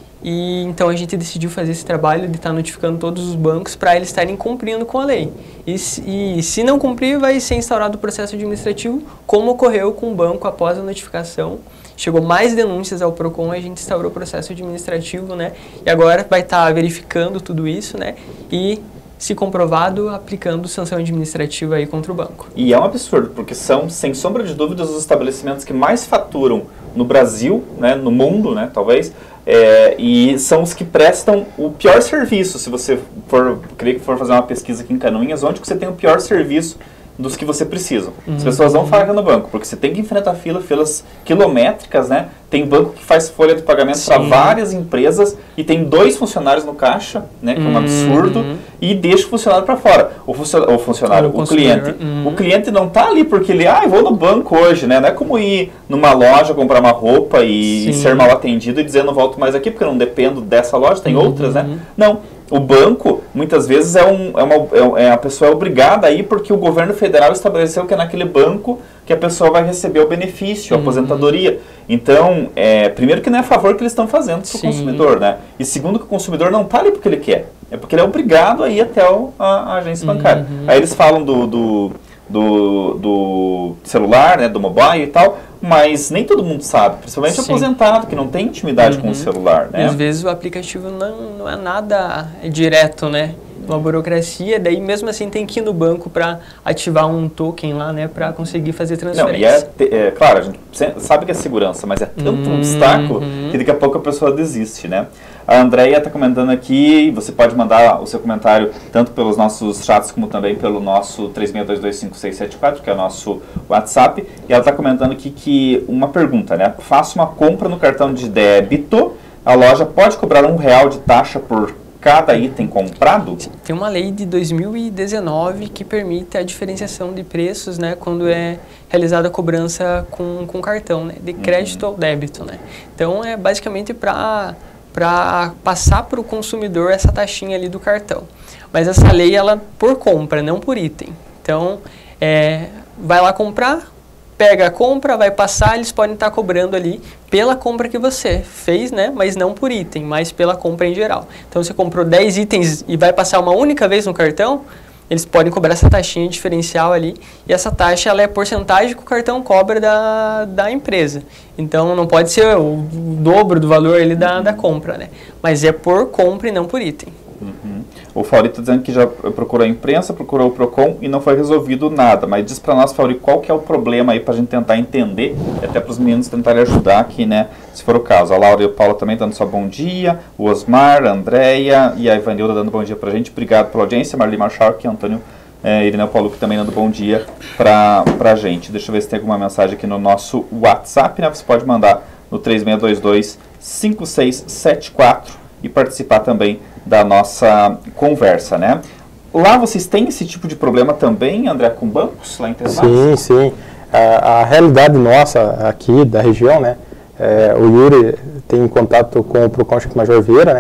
E então a gente decidiu fazer esse trabalho de estar notificando todos os bancos para eles estarem cumprindo com a lei. E, e se não cumprir, vai ser instaurado o processo administrativo, como ocorreu com o banco após a notificação. Chegou mais denúncias ao PROCON, a gente instaurou o processo administrativo, né? E agora vai estar verificando tudo isso, né? E, se comprovado, aplicando sanção administrativa aí contra o banco. E é um absurdo, porque são, sem sombra de dúvidas, os estabelecimentos que mais faturam no Brasil, né, no mundo, né, talvez, é, e são os que prestam o pior serviço. Se você for, creio que for fazer uma pesquisa aqui em Canoinhas, onde que você tem o pior serviço dos que você precisa. As pessoas não falam no banco, porque você tem que enfrentar fila, filas quilométricas, né? Tem banco que faz folha de pagamento para várias empresas e tem dois funcionários no caixa, né? Que é um absurdo, uhum. e deixa o funcionário para fora. O, funcio o funcionário, o, o cliente. Uhum. O cliente não tá ali porque ele, ah, eu vou no banco hoje, né? Não é como ir numa loja, comprar uma roupa e, e ser mal atendido e dizer não volto mais aqui porque eu não dependo dessa loja, tem uhum. outras, né? Não. O banco, muitas vezes, é, um, é, uma, é a pessoa é obrigada a ir porque o governo federal estabeleceu que é naquele banco que a pessoa vai receber o benefício, a uhum. aposentadoria. Então, é, primeiro que não é a favor que eles estão fazendo para o consumidor, né? E segundo que o consumidor não está ali porque ele quer, é porque ele é obrigado a ir até o, a, a agência bancária. Uhum. Aí eles falam do, do, do, do celular, né, do mobile e tal, mas nem todo mundo sabe, principalmente o aposentado, que não tem intimidade uhum. com o celular, né? E às vezes o aplicativo não, não é nada direto, né? Uma burocracia, daí mesmo assim tem que ir no banco para ativar um token lá, né? Para conseguir fazer transferência. Não, e é, é, claro, a gente sabe que é segurança, mas é tanto uhum. um obstáculo que daqui a pouco a pessoa desiste, né? A Andrea está comentando aqui, você pode mandar o seu comentário tanto pelos nossos chats como também pelo nosso três seis dois dois cinco seis sete quatro, que é o nosso WhatsApp, e ela está comentando aqui que uma pergunta, né? Faço uma compra no cartão de débito, a loja pode cobrar um real de taxa por cada item comprado? Tem uma lei de dois mil e dezenove que permite a diferenciação de preços, né, quando é realizada a cobrança com, com cartão, né, de crédito uhum. ou débito, né. Então é basicamente para para passar para o consumidor essa taxinha ali do cartão. Mas essa lei ela por compra, não por item. Então é, vai lá comprar, pega a compra, vai passar, eles podem estar cobrando ali pela compra que você fez, né? Mas não por item, mas pela compra em geral. Então, você comprou dez itens e vai passar uma única vez no cartão, eles podem cobrar essa taxinha diferencial ali. E essa taxa, ela é a porcentagem que o cartão cobra da, da empresa. Então, não pode ser o, o dobro do valor ali da, da compra, né? Mas é por compra e não por item. Uhum. O Fauri está dizendo que já procurou a imprensa, procurou o PROCON e não foi resolvido nada. Mas diz para nós, Fauri, qual que é o problema aí para a gente tentar entender, e até para os meninos tentarem ajudar aqui, né, se for o caso. A Laura e o Paulo também dando só bom dia, o Osmar, a Andréia e a Ivanilda dando bom dia para a gente. Obrigado pela audiência, Marli Marchal e Antônio é, Irineu Paulo que também dando bom dia para a gente. Deixa eu ver se tem alguma mensagem aqui no nosso WhatsApp, né? Você pode mandar no três seis dois dois cinco seis sete quatro e participar também da nossa conversa, né? Lá vocês têm esse tipo de problema também, André, com bancos lá em Intermares? Sim, sim. A, a realidade nossa aqui da região, né? É, o Yuri tem contato com o PROCON Chico Major Vieira, né?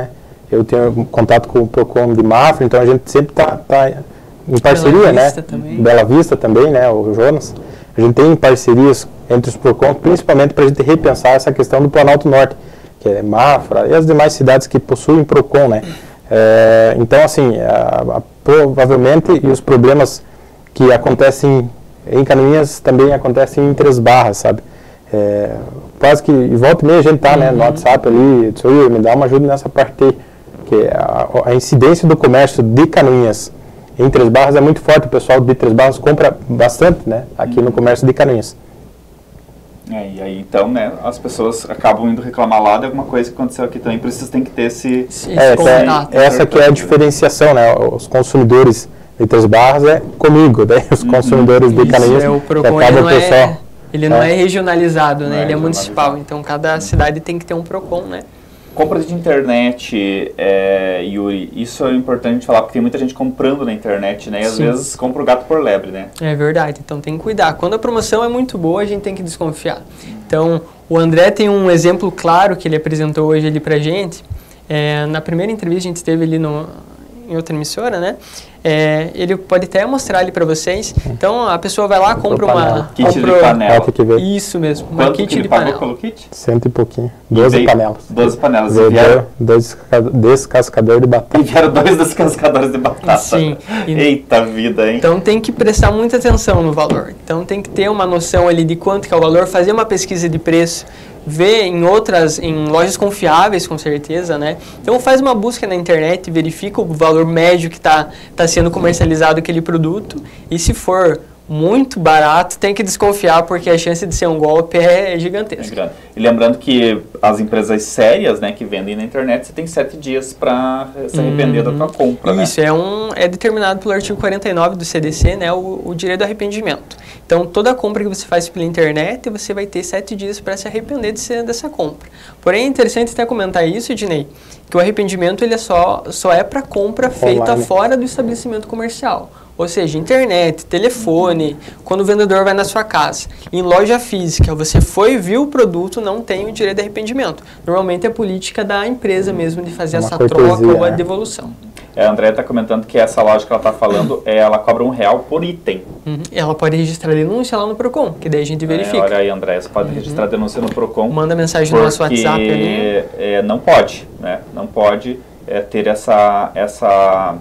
eu tenho contato com o Procon de Mafra, então a gente sempre está tá em parceria, né? Também. Bela Vista também, né? O Jonas. A gente tem parcerias entre os Procon, principalmente para a gente repensar essa questão do Planalto Norte, que é Mafra e as demais cidades que possuem Procon, né? É, então, assim, a, a, provavelmente, e os problemas que acontecem em Canoinhas também acontecem em Três Barras, sabe? É, quase que, e volta e meia a gente tá, uhum. né, no WhatsApp ali, me dá uma ajuda nessa parte aí, que a, a incidência do comércio de Canoinhas em Três Barras é muito forte, o pessoal de Três Barras compra bastante, né, aqui uhum. no comércio de Canoinhas. É, e aí, então, né, as pessoas acabam indo reclamar lá de alguma coisa que aconteceu aqui também, por isso tem que ter esse... esse é, essa, essa que é a diferenciação, né, os consumidores de Três Barras é comigo, né, os consumidores uhum. de Canoinhas, é, o Procon, ele não, pessoal, é, ele não é, é regionalizado, né, é ele é municipal, então cada cidade tem que ter um Procon, né. Compras de internet, é, Yuri, isso é importante falar, porque tem muita gente comprando na internet, né? E às Sim. vezes compra o gato por lebre, né? É verdade, então tem que cuidar. Quando a promoção é muito boa, a gente tem que desconfiar. Então, o André tem um exemplo claro que ele apresentou hoje ali pra gente. É, na primeira entrevista a gente teve ali no, em outra emissora, né? É, ele pode até mostrar ali para vocês. Então a pessoa vai lá, compra uma... Kit compra, de panela. Isso mesmo, uma Quanto kit que ele de pagou panela. pelo kit? Cento e pouquinho. Doze panelas. Doze panelas. Veio vieram dois descascadores de batata. E vieram dois descascadores de batata. Sim. Eita vida, hein? Então tem que prestar muita atenção no valor. Então tem que ter uma noção ali de quanto que é o valor, fazer uma pesquisa de preço, ver em outras, em lojas confiáveis, com certeza, né? Então faz uma busca na internet, verifica o valor médio que está tá sendo comercializado aquele produto, e se for muito barato, tem que desconfiar, porque a chance de ser um golpe é gigantesca. É e lembrando que as empresas sérias, né, que vendem na internet, você tem sete dias para se arrepender hum, da tua compra, Isso, né? é, um, é determinado pelo artigo quarenta e nove do C D C, né, o, o direito do arrependimento. Então, toda compra que você faz pela internet, você vai ter sete dias para se arrepender de ser, dessa compra. Porém, é interessante até comentar isso, Ednei, que o arrependimento ele é só, só é para compra feita Online. fora do estabelecimento comercial. Ou seja, internet, telefone, quando o vendedor vai na sua casa. Em loja física, você foi e viu o produto, não tem o direito de arrependimento. Normalmente é a política da empresa mesmo de fazer Uma essa troca ou a devolução. É, a Andrea está comentando que essa loja que ela está falando, é, ela cobra um real por item. Uhum. Ela pode registrar denúncia lá no Procon, que daí a gente verifica. É, olha aí, Andrea, você pode uhum. registrar denúncia no Procon. Manda mensagem no nosso WhatsApp ali. É, não pode, né? Não pode é, ter essa... essa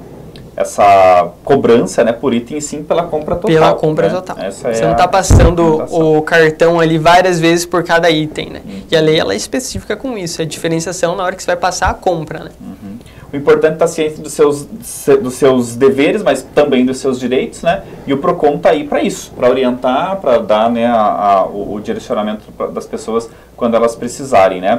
essa cobrança, né, por item, sim, pela compra total. Pela compra né? total. Essa Você é não está passando o cartão ali várias vezes por cada item, né? Uhum. E a lei, ela é específica com isso, a diferenciação na hora que você vai passar a compra, né? Uhum. O importante é estar ciente dos seus, dos seus deveres, mas também dos seus direitos, né? E o Procon está aí para isso, para orientar, para dar, né, a, a, o, o direcionamento das pessoas quando elas precisarem, né?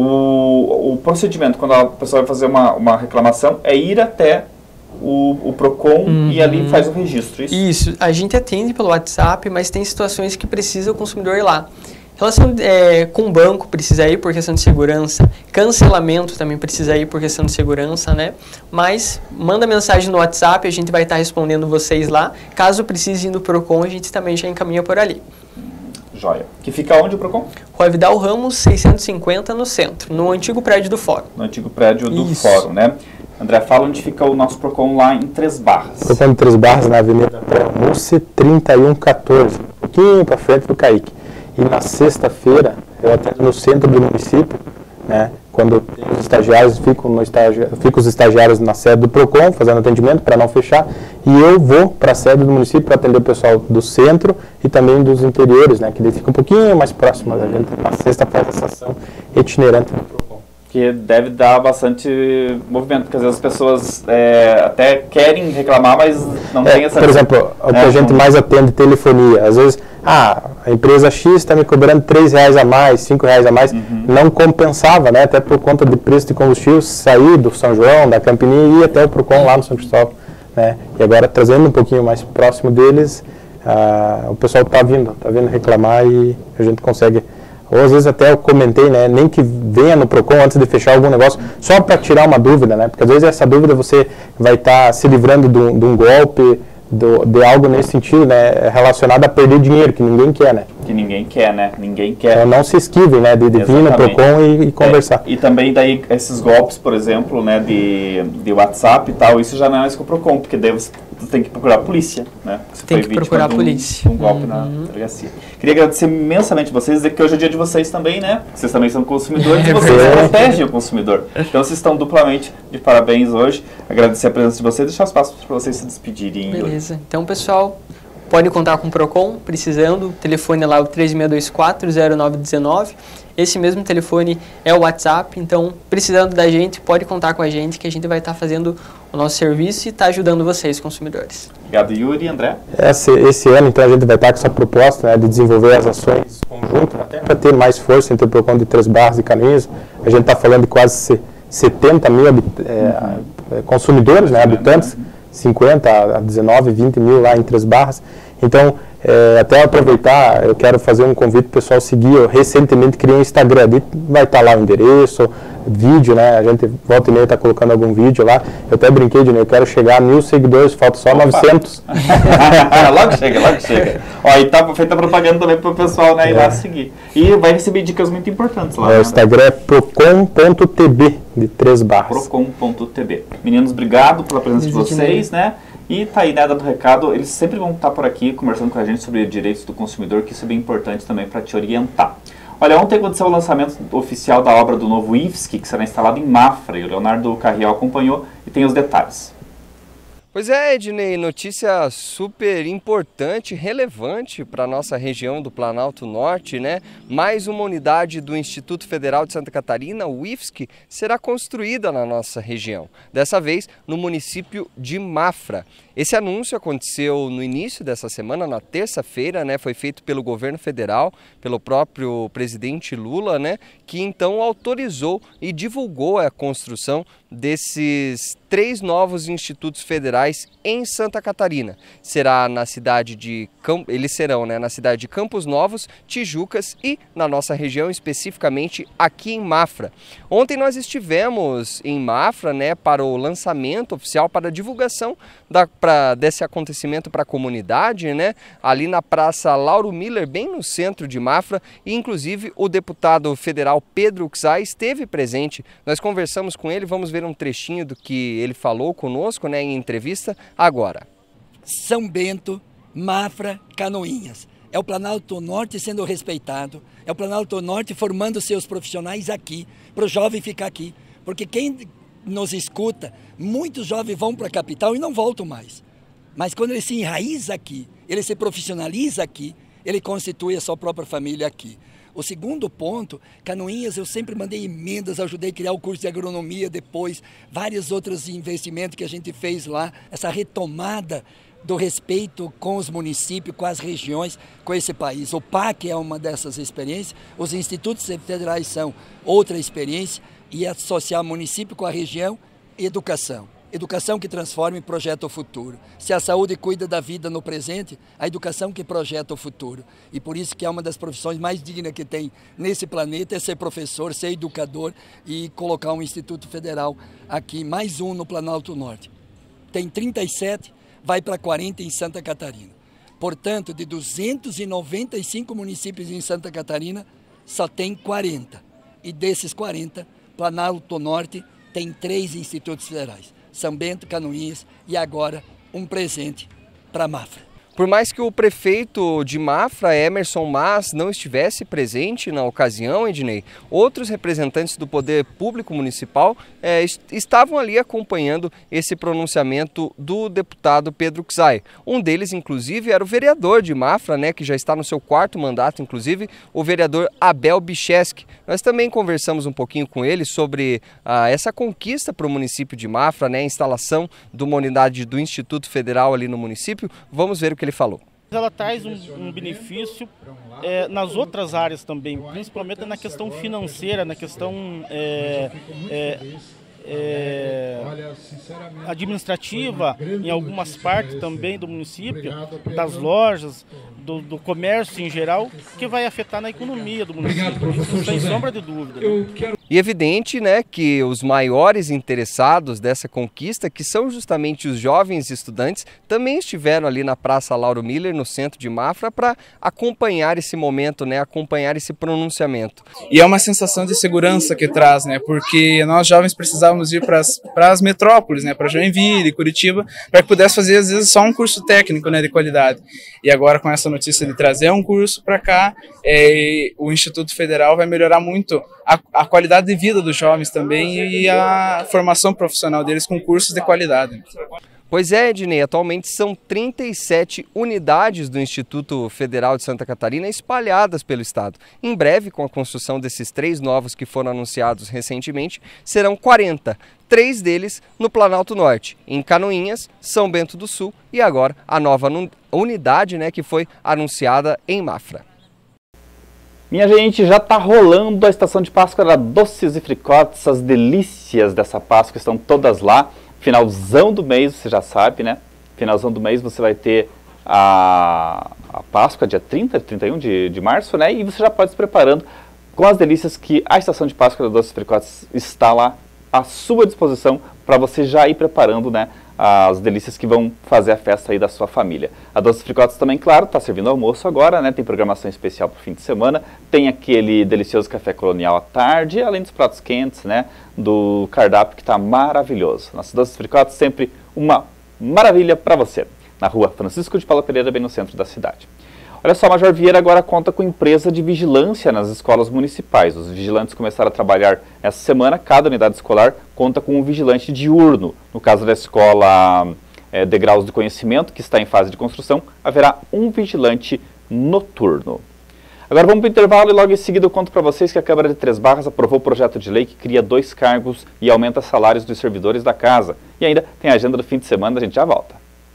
O, o procedimento, quando a pessoa vai fazer uma, uma reclamação, é ir até O, o Procon uhum. e ali faz o registro, isso? Isso, a gente atende pelo WhatsApp, mas tem situações que precisa o consumidor ir lá. Relação é, com o banco precisa ir por questão de segurança, cancelamento também precisa ir por questão de segurança, né? Mas manda mensagem no WhatsApp, a gente vai estar respondendo vocês lá. Caso precise ir no Procon, a gente também já encaminha por ali. Joia. Que fica onde o Procon? Rua Vidal Ramos, seiscentos e cinquenta, no centro, no antigo prédio do Fórum. No antigo prédio do Isso. Fórum, né? André, fala onde fica o nosso Procon lá em Três Barras. Procon em Três Barras, na Avenida Mussi, trinta e um quatorze, um pouquinho para frente do Caique. E na sexta-feira, eu atendo no centro do município, né? Quando os estagiários ficam, no estagi... ficam os estagiários na sede do Procon, fazendo atendimento para não fechar, e eu vou para a sede do município para atender o pessoal do centro e também dos interiores, né? Que daí fica um pouquinho mais próximo. A gente na sexta faz essa ação itinerante do Procon. Que deve dar bastante movimento, porque às vezes as pessoas é, até querem reclamar, mas não é, tem essa... Por exemplo, o que é, a gente mais atende, telefonia. Às vezes, ah, a empresa X está me cobrando três reais a mais, cinco reais a mais, uhum. não compensava, né? Até por conta de preço de combustível, sair do São João, da Campininha e ir até o Procon lá no São Cristóvão, né? E agora, trazendo um pouquinho mais próximo deles, ah, o pessoal está vindo, está vindo reclamar e a gente consegue... Ou às vezes até eu comentei, né, nem que venha no Procon antes de fechar algum negócio, só para tirar uma dúvida, né, porque às vezes essa dúvida você vai estar tá se livrando de um, de um golpe, do, de algo nesse sentido, né, relacionado a perder dinheiro, que ninguém quer, né, Que ninguém quer, né? Ninguém quer. Então, não se esquive, né? De, de vir no Procon e, e conversar. É, e também daí esses golpes, por exemplo, né? De, de WhatsApp e tal, isso já não é mais com o Procon, porque daí você tem que procurar a polícia, né? Você tem que procurar a um, polícia. Um golpe uhum. na delegacia. Queria agradecer imensamente vocês, dizer que hoje é dia de vocês também, né? Vocês também são consumidores e vocês protegem o consumidor. Então vocês estão duplamente de parabéns hoje. Agradecer a presença de vocês e deixar os passos para vocês se despedirem. Beleza. Hoje. Então, pessoal, pode contar com o Procon, precisando. O telefone é lá o três seis dois quatro, zero nove um nove. Esse mesmo telefone é o WhatsApp, então, precisando da gente, pode contar com a gente, que a gente vai estar fazendo o nosso serviço e estar ajudando vocês, consumidores. Obrigado, Yuri. André? Esse, esse ano, então, a gente vai estar com essa proposta, né, de desenvolver as ações conjuntas, até para ter mais força entre o Procon de Três Barras e Canoinhas. A gente está falando de quase setenta mil é, consumidores, né, habitantes, cinquenta a dezenove, vinte mil lá em Três Barras. Então, é, até aproveitar, eu quero fazer um convite para o pessoal seguir. Eu recentemente criei um Instagram, vai estar lá o endereço, vídeo, né? A gente volta e meia está colocando algum vídeo lá. Eu até brinquei de, né? Eu quero chegar a mil seguidores, falta só Opa. novecentos. logo chega, logo chega. Ó, e tá feita propaganda também para o pessoal, né, ir é. lá seguir. E vai receber dicas muito importantes lá. É, né? O Instagram é procon ponto t b, de Três Barras. procon ponto t b. Meninos, obrigado pela presença de vocês, né? E tá aí, né, dado o recado, eles sempre vão estar por aqui conversando com a gente sobre direitos do consumidor, que isso é bem importante também para te orientar. Olha, ontem aconteceu o lançamento oficial da obra do novo I F S C, que será instalado em Mafra, e o Leonardo Carriel acompanhou e tem os detalhes. Pois é, Ednei, notícia super importante, relevante para a nossa região do Planalto Norte, né? Mais uma unidade do Instituto Federal de Santa Catarina, o I F S C, será construída na nossa região, dessa vez no município de Mafra. Esse anúncio aconteceu no início dessa semana, na terça-feira, né? Foi feito pelo governo federal, pelo próprio presidente Lula, né? Que então autorizou e divulgou a construção desses três novos institutos federais em Santa Catarina. Será na cidade de eles serão, né, na cidade de Campos Novos, Tijucas e na nossa região, especificamente aqui em Mafra. Ontem nós estivemos em Mafra, né, para o lançamento oficial, para a divulgação da, pra, desse acontecimento para a comunidade, né, ali na Praça Lauro Miller, bem no centro de Mafra, e inclusive o deputado federal Pedro Uxay esteve presente. Nós conversamos com ele, vamos ver um trechinho do que ele falou conosco, né, em entrevista agora. São Bento, Mafra, Canoinhas. É o Planalto Norte sendo respeitado, é o Planalto Norte formando seus profissionais aqui, para o jovem ficar aqui. Porque quem nos escuta, muitos jovens vão para a capital e não voltam mais. Mas quando ele se enraiza aqui, ele se profissionaliza aqui, ele constitui a sua própria família aqui. O segundo ponto, Canoinhas, eu sempre mandei emendas, ajudei a criar o curso de agronomia depois, vários outros investimentos que a gente fez lá, essa retomada do respeito com os municípios, com as regiões, com esse país. O P A C é uma dessas experiências, os institutos federais são outra experiência, e associar município com a região, educação. Educação que transforma e projeta o futuro. Se a saúde cuida da vida no presente, a educação que projeta o futuro. E por isso que é uma das profissões mais dignas que tem nesse planeta é ser professor, ser educador e colocar um Instituto Federal aqui, mais um no Planalto Norte. Tem trinta e sete, vai para quarenta em Santa Catarina. Portanto, de duzentos e noventa e cinco municípios em Santa Catarina, só tem quarenta. E desses quarenta, Planalto Norte tem três institutos federais. São Bento, Canoinhas e agora um presente para Mafra. Por mais que o prefeito de Mafra, Emerson Mas, não estivesse presente na ocasião, Ednei, outros representantes do poder público municipal é, estavam ali acompanhando esse pronunciamento do deputado Pedro Uxay. Um deles, inclusive, era o vereador de Mafra, né, que já está no seu quarto mandato, inclusive, o vereador Abel Bicheski. Nós também conversamos um pouquinho com ele sobre ah, essa conquista para o município de Mafra, né, a instalação de uma unidade do Instituto Federal ali no município. Vamos ver o que ele falou. Ela traz um, um benefício é, nas outras áreas também, principalmente na questão financeira, na questão é, é, é, administrativa, em algumas partes também do município, das lojas, do, do comércio em geral, que vai afetar na economia do município, isso sem sombra de dúvida. Né? E evidente, né, que os maiores interessados dessa conquista, que são justamente os jovens estudantes, também estiveram ali na Praça Lauro Miller, no centro de Mafra, para acompanhar esse momento, né, acompanhar esse pronunciamento. E é uma sensação de segurança que traz, né, porque nós jovens precisávamos ir para as metrópoles, né, para Joinville, Curitiba, para que pudesse fazer às vezes só um curso técnico, né, de qualidade. E agora com essa notícia de trazer um curso para cá, é, o Instituto Federal vai melhorar muito a, a qualidade de vida dos jovens também e a formação profissional deles com cursos de qualidade. Pois é, Ednei, atualmente são trinta e sete unidades do Instituto Federal de Santa Catarina espalhadas pelo estado. Em breve, com a construção desses três novos que foram anunciados recentemente, serão quarenta, três deles no Planalto Norte, em Canoinhas, São Bento do Sul e agora a nova unidade, né, que foi anunciada em Mafra. Minha gente, já está rolando a estação de Páscoa da Doces e Fricotes, as delícias dessa Páscoa estão todas lá. Finalzão do mês, você já sabe, né? Finalzão do mês você vai ter a, a Páscoa, dia trinta, trinta e um de, de março, né? E você já pode se preparando com as delícias que a estação de Páscoa da Doces e Fricotes está lá à sua disposição para você já ir preparando, né? As delícias que vão fazer a festa aí da sua família. A Doces Fricotes também, claro, está servindo almoço agora, né? Tem programação especial para o fim de semana, tem aquele delicioso café colonial à tarde, além dos pratos quentes, né? Do cardápio que está maravilhoso. Nossas Doces Fricotes sempre uma maravilha para você. Na rua Francisco de Paula Pereira, bem no centro da cidade. Olha só, Major Vieira agora conta com empresa de vigilância nas escolas municipais. Os vigilantes começaram a trabalhar essa semana. Cada unidade escolar conta com um vigilante diurno. No caso da escola é, Degraus do Conhecimento, que está em fase de construção, haverá um vigilante noturno. Agora vamos para o intervalo e logo em seguida eu conto para vocês que a Câmara de Três Barras aprovou o projeto de lei que cria dois cargos e aumenta salários dos servidores da casa. E ainda tem a agenda do fim de semana, a gente já volta.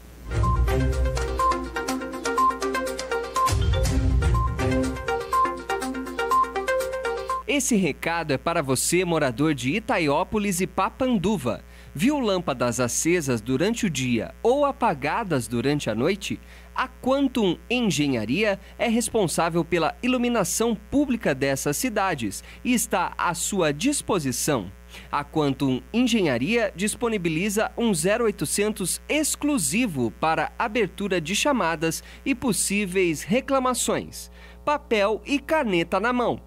Esse recado é para você, morador de Itaiópolis e Papanduva. Viu lâmpadas acesas durante o dia ou apagadas durante a noite? A Quantum Engenharia é responsável pela iluminação pública dessas cidades e está à sua disposição. A Quantum Engenharia disponibiliza um zero oitocentos exclusivo para abertura de chamadas e possíveis reclamações. Papel e caneta na mão.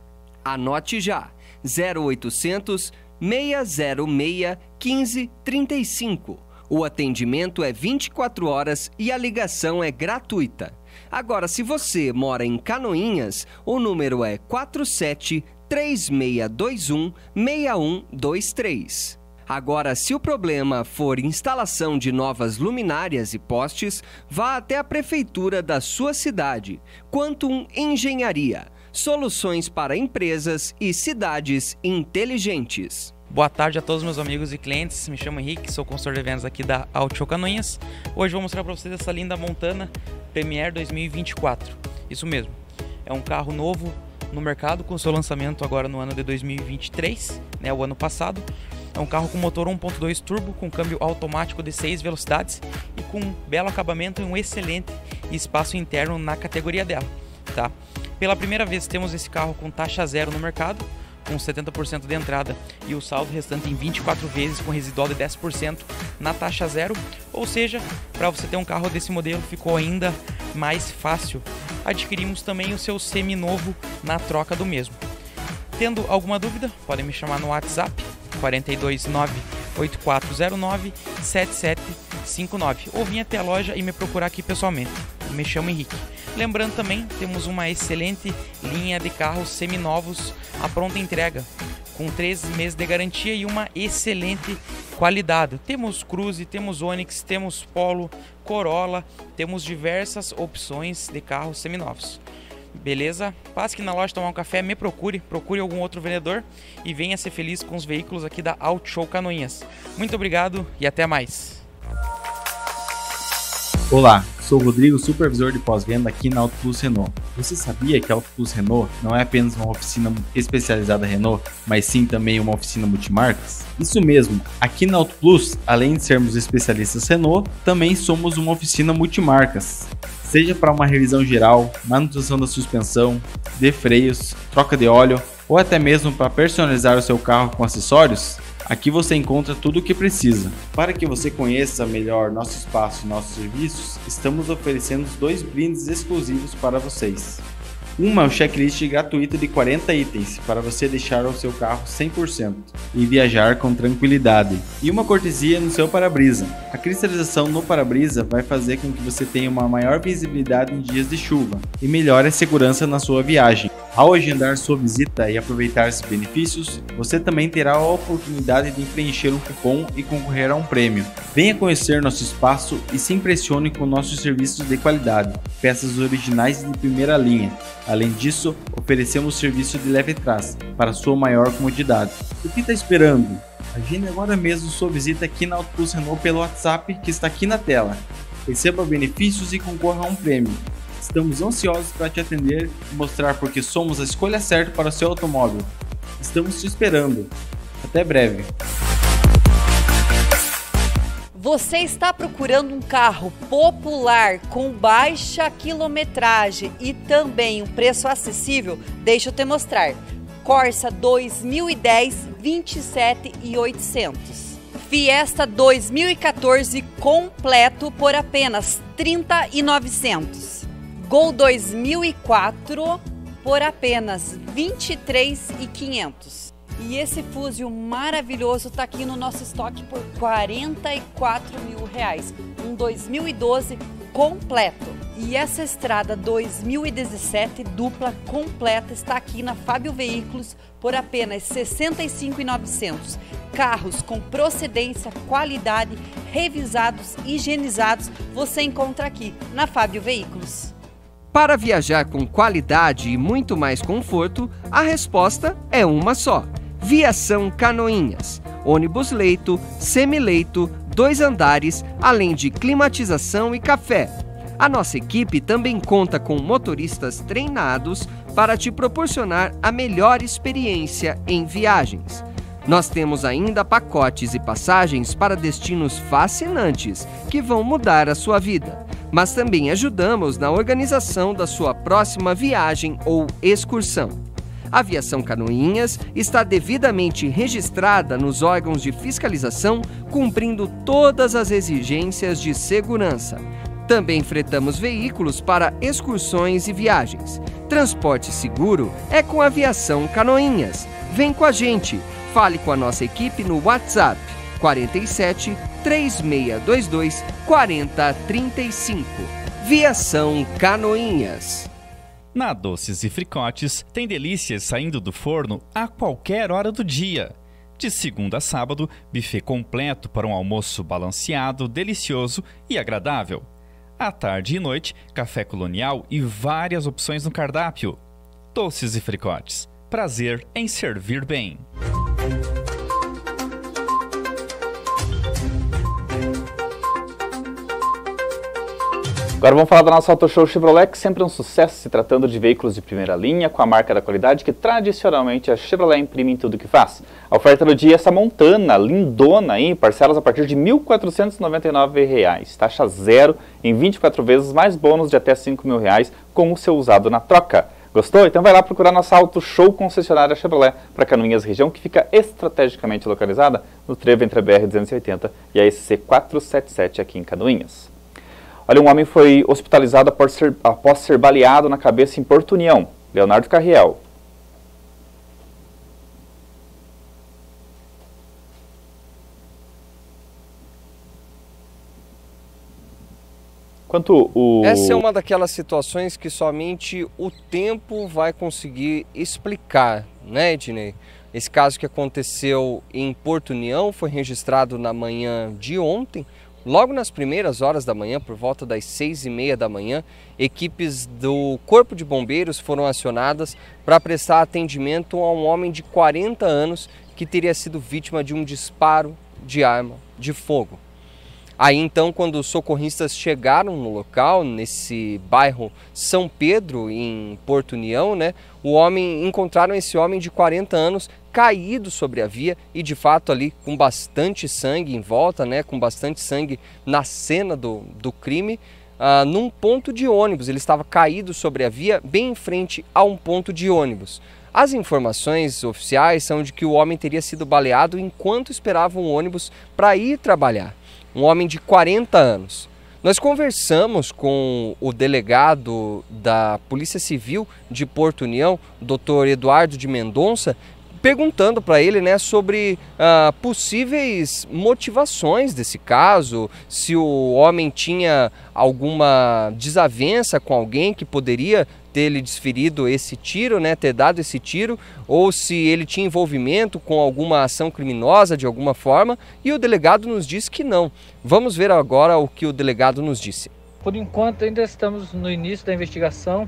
Anote já, zero oitocentos, seis zero seis, um cinco três cinco. O atendimento é vinte e quatro horas e a ligação é gratuita. Agora, se você mora em Canoinhas, o número é quatro sete três seis dois um seis um dois três. Agora, se o problema for instalação de novas luminárias e postes, vá até a prefeitura da sua cidade. Quantum Engenharia. Soluções para empresas e cidades inteligentes. Boa tarde a todos meus amigos e clientes, me chamo Henrique, sou consultor de eventos aqui da Auto Canoinhas. Hoje vou mostrar para vocês essa linda Montana Premier dois mil e vinte e quatro. Isso mesmo, é um carro novo no mercado com seu lançamento agora no ano de dois mil e vinte e três, né, o ano passado. É um carro com motor um ponto dois turbo, com câmbio automático de seis velocidades e com um belo acabamento e um excelente espaço interno na categoria dela, tá? Pela primeira vez temos esse carro com taxa zero no mercado, com setenta por cento de entrada e o saldo restante em vinte e quatro vezes com residual de dez por cento na taxa zero, ou seja, para você ter um carro desse modelo ficou ainda mais fácil. Adquirimos também o seu seminovo na troca do mesmo. Tendo alguma dúvida, podem me chamar no WhatsApp quatro dois nove, oito quatro zero nove, sete sete cinco nove ou vir até a loja e me procurar aqui pessoalmente. Me chamo Henrique. Lembrando também, temos uma excelente linha de carros seminovos à pronta entrega, com três meses de garantia e uma excelente qualidade. Temos Cruze, temos Onix, temos Polo, Corolla, temos diversas opções de carros seminovos. Beleza? Passe aqui na loja tomar um café, me procure, procure algum outro vendedor e venha ser feliz com os veículos aqui da Auto Show Canoinhas. Muito obrigado e até mais! Olá, sou o Rodrigo, supervisor de pós-venda aqui na Auto Plus Renault. Você sabia que a Auto Plus Renault não é apenas uma oficina especializada Renault, mas sim também uma oficina multimarcas? Isso mesmo, aqui na Auto Plus, além de sermos especialistas Renault, também somos uma oficina multimarcas. Seja para uma revisão geral, manutenção da suspensão, de freios, troca de óleo ou até mesmo para personalizar o seu carro com acessórios? Aqui você encontra tudo o que precisa. Para que você conheça melhor nosso espaço e nossos serviços, estamos oferecendo dois brindes exclusivos para vocês. Uma é um checklist gratuito de quarenta itens para você deixar o seu carro cem por cento e viajar com tranquilidade. E uma cortesia no seu para-brisa. A cristalização no para-brisa vai fazer com que você tenha uma maior visibilidade em dias de chuva e melhore a segurança na sua viagem. Ao agendar sua visita e aproveitar esses benefícios, você também terá a oportunidade de preencher um cupom e concorrer a um prêmio. Venha conhecer nosso espaço e se impressione com nossos serviços de qualidade, peças originais de primeira linha. Além disso, oferecemos serviço de leve trás para sua maior comodidade. O que está esperando? Agende agora mesmo sua visita aqui na Auto Plus Renault pelo WhatsApp que está aqui na tela. Receba benefícios e concorra a um prêmio. Estamos ansiosos para te atender e mostrar porque somos a escolha certa para o seu automóvel. Estamos te esperando. Até breve. Você está procurando um carro popular com baixa quilometragem e também um preço acessível? Deixa eu te mostrar. Corsa dois mil e dez, vinte e sete mil e oitocentos. Fiesta dois mil e quatorze completo por apenas trinta mil e novecentos. Gol dois mil e quatro por apenas vinte e três mil e quinhentos. E esse fuzil maravilhoso está aqui no nosso estoque por quarenta e quatro mil reais. Um dois mil e doze completo. E essa estrada dois mil e dezessete dupla completa está aqui na Fábio Veículos por apenas sessenta e cinco mil e novecentos. Carros com procedência, qualidade, revisados, higienizados, você encontra aqui na Fábio Veículos. Para viajar com qualidade e muito mais conforto, a resposta é uma só. Viação Canoinhas. Ônibus leito, semileito, dois andares, além de climatização e café. A nossa equipe também conta com motoristas treinados para te proporcionar a melhor experiência em viagens. Nós temos ainda pacotes e passagens para destinos fascinantes que vão mudar a sua vida. Mas também ajudamos na organização da sua próxima viagem ou excursão. A Viação Canoinhas está devidamente registrada nos órgãos de fiscalização, cumprindo todas as exigências de segurança. Também fretamos veículos para excursões e viagens. Transporte seguro é com a Viação Canoinhas. Vem com a gente, fale com a nossa equipe no WhatsApp quarenta e sete, três seis dois dois, quarenta, trinta e cinco. Viação Canoinhas. Na Doces e Fricotes tem delícias saindo do forno a qualquer hora do dia. De segunda a sábado, buffet completo para um almoço balanceado, delicioso e agradável. À tarde e noite, café colonial e várias opções no cardápio. Doces e Fricotes. Prazer em servir bem. Agora vamos falar da nossa Auto Show Chevrolet, que sempre é um sucesso se tratando de veículos de primeira linha, com a marca da qualidade que tradicionalmente a Chevrolet imprime em tudo que faz. A oferta do dia é essa Montana, lindona aí, parcelas a partir de mil quatrocentos e noventa e nove reais. Taxa zero em vinte e quatro vezes, mais bônus de até cinco mil reais com o seu usado na troca. Gostou? Então vai lá procurar nossa Auto Show concessionária Chevrolet para Canoinhas, região que fica estrategicamente localizada no trevo entre a B R duzentos e oitenta e a S C quatrocentos e setenta e sete aqui em Canoinhas. Olha, um homem foi hospitalizado após ser, após ser baleado na cabeça em Porto União. Leonardo Carriel. Quanto o... Essa é uma daquelas situações que somente o tempo vai conseguir explicar, né, Ednei? Esse caso que aconteceu em Porto União foi registrado na manhã de ontem. Logo nas primeiras horas da manhã, por volta das seis e meia da manhã, equipes do Corpo de Bombeiros foram acionadas para prestar atendimento a um homem de quarenta anos que teria sido vítima de um disparo de arma de fogo. Aí então, quando os socorristas chegaram no local, nesse bairro São Pedro, em Porto União, né, o homem, encontraram esse homem de quarenta anos caído sobre a via e de fato ali com bastante sangue em volta, né, com bastante sangue na cena do, do crime, uh, num ponto de ônibus. Ele estava caído sobre a via bem em frente a um ponto de ônibus. As informações oficiais são de que o homem teria sido baleado enquanto esperava um ônibus para ir trabalhar. Um homem de quarenta anos. Nós conversamos com o delegado da Polícia Civil de Porto União, doutor Eduardo de Mendonça, perguntando para ele, né, sobre ah, possíveis motivações desse caso, se o homem tinha alguma desavença com alguém que poderia ter lhe desferido esse tiro, né, ter dado esse tiro, ou se ele tinha envolvimento com alguma ação criminosa de alguma forma, e o delegado nos disse que não. Vamos ver agora o que o delegado nos disse. Por enquanto ainda estamos no início da investigação,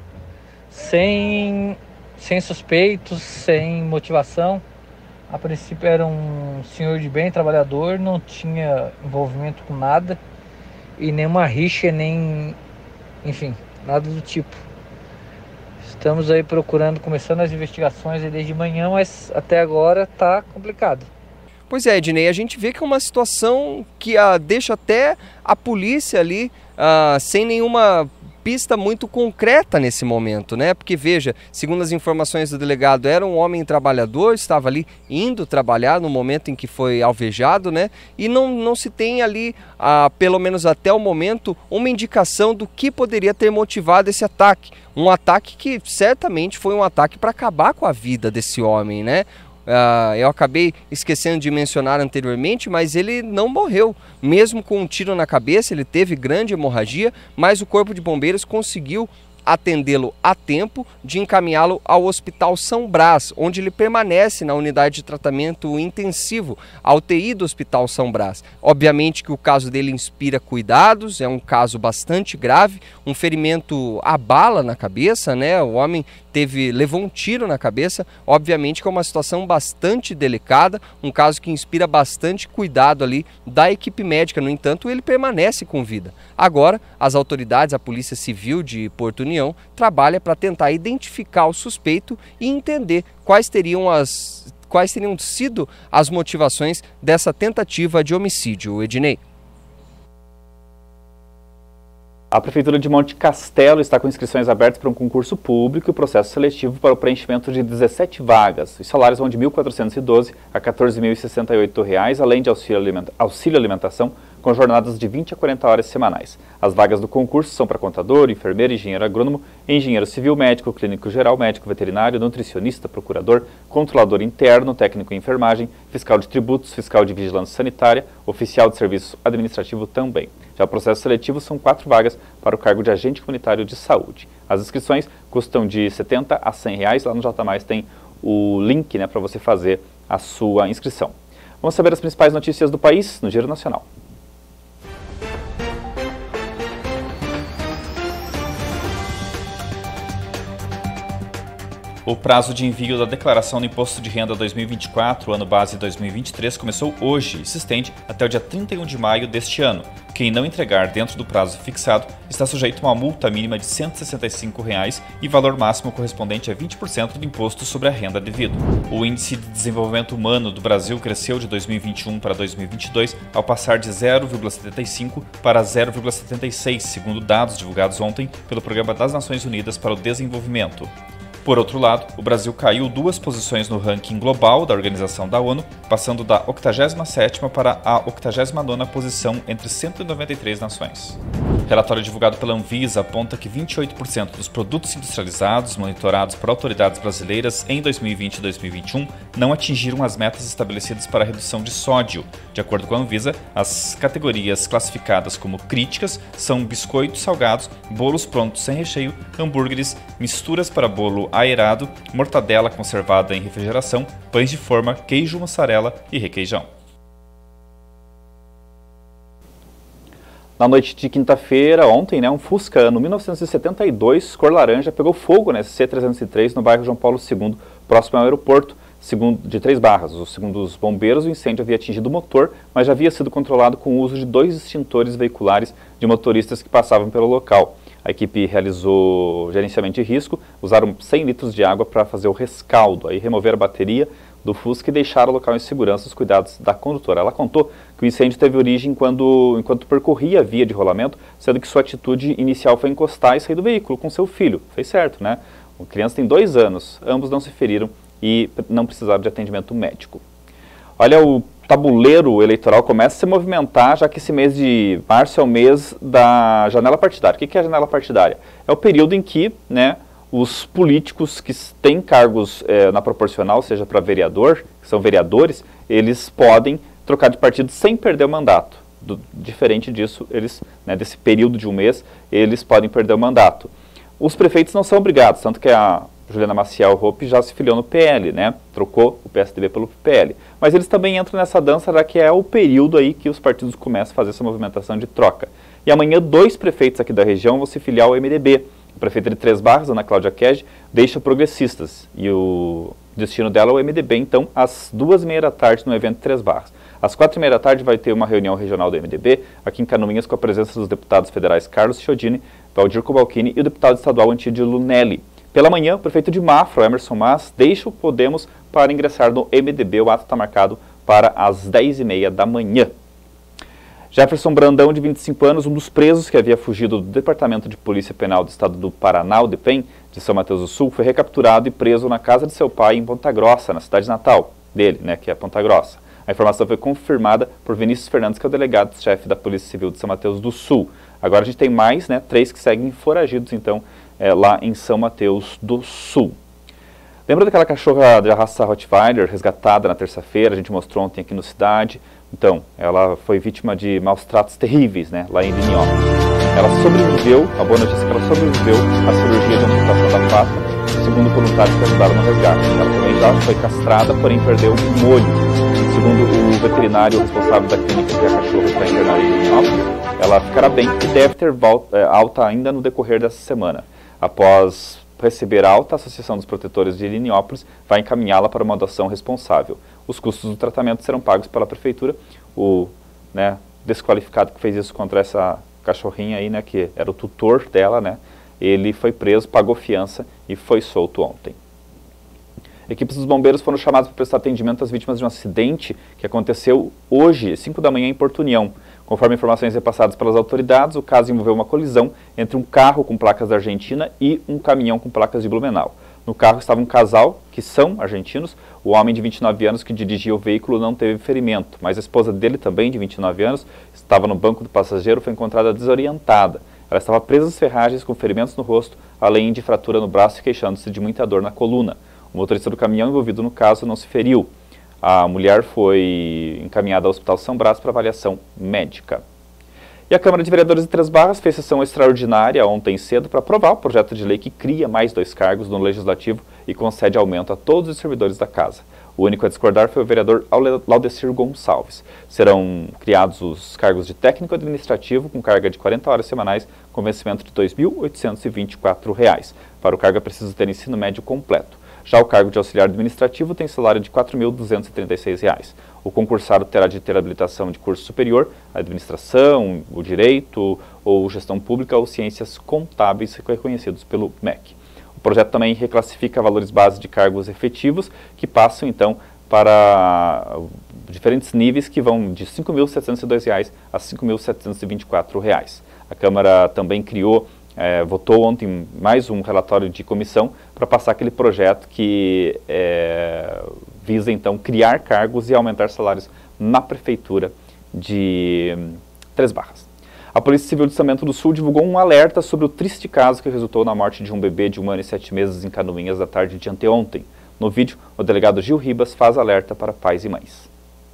sem, sem suspeitos, sem motivação. A princípio era um senhor de bem, trabalhador, não tinha envolvimento com nada, e nenhuma rixa, nem, enfim, nada do tipo. Estamos aí procurando, começando as investigações desde manhã, mas até agora está complicado. Pois é, Ednei, a gente vê que é uma situação que ah, deixa até a polícia ali ah, sem nenhuma pista muito concreta nesse momento, né? Porque veja, segundo as informações do delegado, era um homem trabalhador, estava ali indo trabalhar no momento em que foi alvejado, né? E não, não se tem ali, ah, pelo menos até o momento, uma indicação do que poderia ter motivado esse ataque. Um ataque que certamente foi um ataque para acabar com a vida desse homem, né? Uh, eu acabei esquecendo de mencionar anteriormente, mas ele não morreu. Mesmo com um tiro na cabeça, ele teve grande hemorragia, mas o Corpo de Bombeiros conseguiu atendê-lo a tempo de encaminhá-lo ao Hospital São Brás, onde ele permanece na unidade de tratamento intensivo, a U T I do Hospital São Brás. Obviamente que o caso dele inspira cuidados, é um caso bastante grave, um ferimento à bala na cabeça, né? O homem teve, levou um tiro na cabeça, obviamente que é uma situação bastante delicada, um caso que inspira bastante cuidado ali da equipe médica. No entanto, ele permanece com vida. Agora, as autoridades, a Polícia Civil de Porto União, trabalha para tentar identificar o suspeito e entender quais teriam as quais teriam sido as motivações dessa tentativa de homicídio. Ednei. A Prefeitura de Monte Castelo está com inscrições abertas para um concurso público e processo seletivo para o preenchimento de dezessete vagas. Os salários vão de mil quatrocentos e doze reais a quatorze mil e sessenta e oito reais, além de auxílio, alimenta auxílio alimentação, com jornadas de vinte a quarenta horas semanais. As vagas do concurso são para contador, enfermeiro, engenheiro agrônomo, engenheiro civil, médico, clínico geral, médico veterinário, nutricionista, procurador, controlador interno, técnico em enfermagem, fiscal de tributos, fiscal de vigilância sanitária, oficial de serviço administrativo também. Já o processo seletivo são quatro vagas para o cargo de agente comunitário de saúde. As inscrições custam de setenta a cem reais. Lá no J Mais tem o link, né, para você fazer a sua inscrição. Vamos saber as principais notícias do país no Giro Nacional. O prazo de envio da declaração do Imposto de Renda dois mil e vinte e quatro, ano base dois mil e vinte e três, começou hoje e se estende até o dia trinta e um de maio deste ano. Quem não entregar dentro do prazo fixado está sujeito a uma multa mínima de cento e sessenta e cinco reais e valor máximo correspondente a vinte por cento do imposto sobre a renda devido. O Índice de Desenvolvimento Humano do Brasil cresceu de dois mil e vinte e um para dois mil e vinte e dois ao passar de zero vírgula setenta e cinco para zero vírgula setenta e seis, segundo dados divulgados ontem pelo Programa das Nações Unidas para o Desenvolvimento. Por outro lado, o Brasil caiu duas posições no ranking global da Organização da ONU, passando da octagésima sétima para a octagésima nona posição entre cento e noventa e três nações. Relatório divulgado pela Anvisa aponta que vinte e oito por cento dos produtos industrializados monitorados por autoridades brasileiras em dois mil e vinte e dois mil e vinte e um não atingiram as metas estabelecidas para a redução de sódio. De acordo com a Anvisa, as categorias classificadas como críticas são biscoitos salgados, bolos prontos sem recheio, hambúrgueres, misturas para bolo aerado, mortadela conservada em refrigeração, pães de forma, queijo mussarela e requeijão. Na noite de quinta-feira, ontem, né, um Fusca ano mil novecentos e setenta e dois, cor laranja, pegou fogo na S C trezentos e três no bairro João Paulo segundo, próximo ao aeroporto, segundo, de Três Barras. Segundo os bombeiros, o incêndio havia atingido o motor, mas já havia sido controlado com o uso de dois extintores veiculares de motoristas que passavam pelo local. A equipe realizou gerenciamento de risco, usaram cem litros de água para fazer o rescaldo, aí remover a bateria do Fusca e deixar o local em segurança, os cuidados da condutora. Ela contou que o incêndio teve origem quando, enquanto percorria a via de rolamento, sendo que sua atitude inicial foi encostar e sair do veículo com seu filho. Fez certo, né? A criança tem dois anos, ambos não se feriram e não precisaram de atendimento médico. Olha, o tabuleiro eleitoral começa a se movimentar, já que esse mês de março é o mês da janela partidária. O que é a janela partidária? É o período em que, né, os políticos que têm cargos é, na proporcional, seja para vereador, que são vereadores, eles podem trocar de partido sem perder o mandato. Do, diferente disso, eles, né, desse período de um mês, eles podem perder o mandato. Os prefeitos não são obrigados, tanto que a Juliana Maciel Hoppe já se filiou no P L, né, trocou o P S D B pelo P L. Mas eles também entram nessa dança, já que é o período aí que os partidos começam a fazer essa movimentação de troca. E amanhã, dois prefeitos aqui da região vão se filiar ao M D B. A prefeita de Três Barras, Ana Cláudia Kege, deixa progressistas. E o destino dela é o M D B, então, às duas e meia da tarde, no evento de Três Barras. Às quatro e meia da tarde vai ter uma reunião regional do M D B, aqui em Canoinhas, com a presença dos deputados federais Carlos Chiodini, Valdir Cobalcini e o deputado estadual Antídio Lunelli. Pela manhã, o prefeito de Mafra, Emerson Mas, deixa o Podemos para ingressar no M D B. O ato está marcado para as dez e meia da manhã. Jefferson Brandão, de vinte e cinco anos, um dos presos que havia fugido do Departamento de Polícia Penal do Estado do Paraná, o DEPEN, de São Mateus do Sul, foi recapturado e preso na casa de seu pai em Ponta Grossa, na cidade natal dele, né, que é Ponta Grossa. A informação foi confirmada por Vinícius Fernandes, que é o delegado-chefe da Polícia Civil de São Mateus do Sul. Agora a gente tem mais, né, três que seguem foragidos, então, é, lá em São Mateus do Sul. Lembra daquela cachorra da raça Rottweiler resgatada na terça-feira? A gente mostrou ontem aqui no Cidade. Então, ela foi vítima de maus tratos terríveis, né, lá em Liniópolis. Ela sobreviveu, a boa notícia é que ela sobreviveu à cirurgia de amputação da pata, segundo voluntários que ajudaram no resgate. Ela também já foi castrada, porém perdeu o molho. Segundo o veterinário responsável da clínica que a cachorra está internada em Liniópolis, ela ficará bem e deve ter volta, é, alta ainda no decorrer dessa semana. Após receber alta, a Associação dos Protetores de Liniópolis vai encaminhá-la para uma adoção responsável. Os custos do tratamento serão pagos pela prefeitura. O, né, desqualificado que fez isso contra essa cachorrinha aí, né, que era o tutor dela, né, ele foi preso, pagou fiança e foi solto ontem. Equipes dos bombeiros foram chamadas para prestar atendimento às vítimas de um acidente que aconteceu hoje, cinco da manhã, em Porto União. Conforme informações repassadas pelas autoridades, o caso envolveu uma colisão entre um carro com placas da Argentina e um caminhão com placas de Blumenau. No carro estava um casal, que são argentinos. O homem de vinte e nove anos que dirigia o veículo não teve ferimento, mas a esposa dele, também de vinte e nove anos, estava no banco do passageiro, foi encontrada desorientada. Ela estava presa às ferragens com ferimentos no rosto, além de fratura no braço e queixando-se de muita dor na coluna. O motorista do caminhão envolvido no caso não se feriu. A mulher foi encaminhada ao Hospital São Brás para avaliação médica. E a Câmara de Vereadores de Três Barras fez sessão extraordinária ontem cedo para aprovar o projeto de lei que cria mais dois cargos no Legislativo e concede aumento a todos os servidores da Casa. O único a discordar foi o vereador Laudecir Gonçalves. Serão criados os cargos de técnico administrativo com carga de quarenta horas semanais com vencimento de dois mil oitocentos e vinte e quatro reais. Para o cargo é preciso ter ensino médio completo. Já o cargo de auxiliar administrativo tem salário de quatro mil duzentos e trinta e seis reais. O concursado terá de ter habilitação de curso superior, administração, o direito, ou gestão pública ou ciências contábeis reconhecidos pelo M E C. O projeto também reclassifica valores base de cargos efetivos, que passam então para diferentes níveis que vão de cinco mil setecentos e dois reais a cinco mil setecentos e vinte e quatro reais. A Câmara também criou É, votou ontem mais um relatório de comissão para passar aquele projeto que é, visa, então, criar cargos e aumentar salários na Prefeitura de Três Barras. A Polícia Civil de São Bento do Sul divulgou um alerta sobre o triste caso que resultou na morte de um bebê de um ano e sete meses em Canoinhas da tarde de anteontem. No vídeo, o delegado Gil Ribas faz alerta para pais e mães.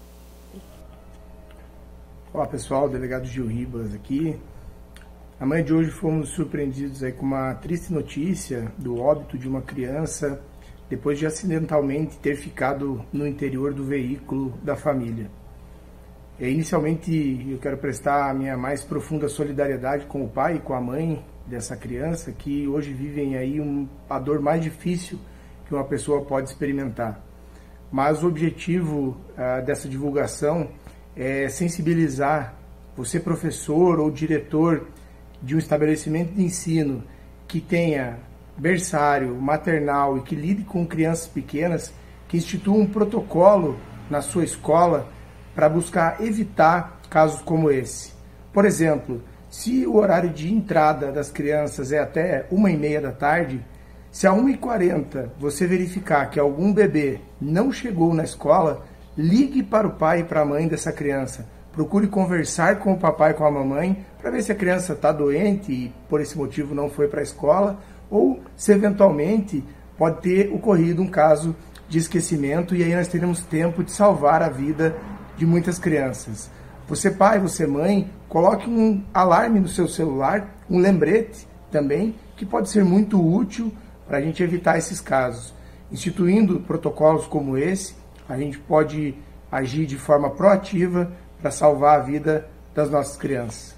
Olá pessoal, delegado Gil Ribas aqui. Na manhã de hoje fomos surpreendidos aí com uma triste notícia do óbito de uma criança depois de acidentalmente ter ficado no interior do veículo da família. E, inicialmente eu quero prestar a minha mais profunda solidariedade com o pai e com a mãe dessa criança que hoje vivem aí um, a dor mais difícil que uma pessoa pode experimentar. Mas o objetivo uh, dessa divulgação é sensibilizar você, professor ou diretor de um estabelecimento de ensino que tenha berçário, maternal e que lide com crianças pequenas, que institua um protocolo na sua escola para buscar evitar casos como esse. Por exemplo, se o horário de entrada das crianças é até uma e meia da tarde, Se a uma e quarenta você verificar que algum bebê não chegou na escola, ligue para o pai e para a mãe dessa criança. Procure conversar com o papai e com a mamãe para ver se a criança está doente e por esse motivo não foi para a escola, ou se eventualmente pode ter ocorrido um caso de esquecimento e aí nós teremos tempo de salvar a vida de muitas crianças. Você pai, você mãe, coloque um alarme no seu celular, um lembrete também, que pode ser muito útil para a gente evitar esses casos. Instituindo protocolos como esse, a gente pode agir de forma proativa para salvar a vida das nossas crianças.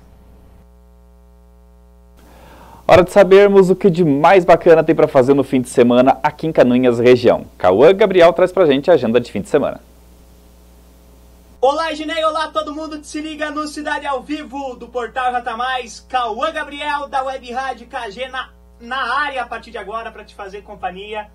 Hora de sabermos o que de mais bacana tem para fazer no fim de semana aqui em Canoinhas região. Cauã Gabriel traz para a gente a agenda de fim de semana. Olá, Ednei, olá todo mundo que se liga no Cidade ao Vivo do Portal J Mais. Cauã Gabriel da Web Rádio K G na, na área a partir de agora para te fazer companhia.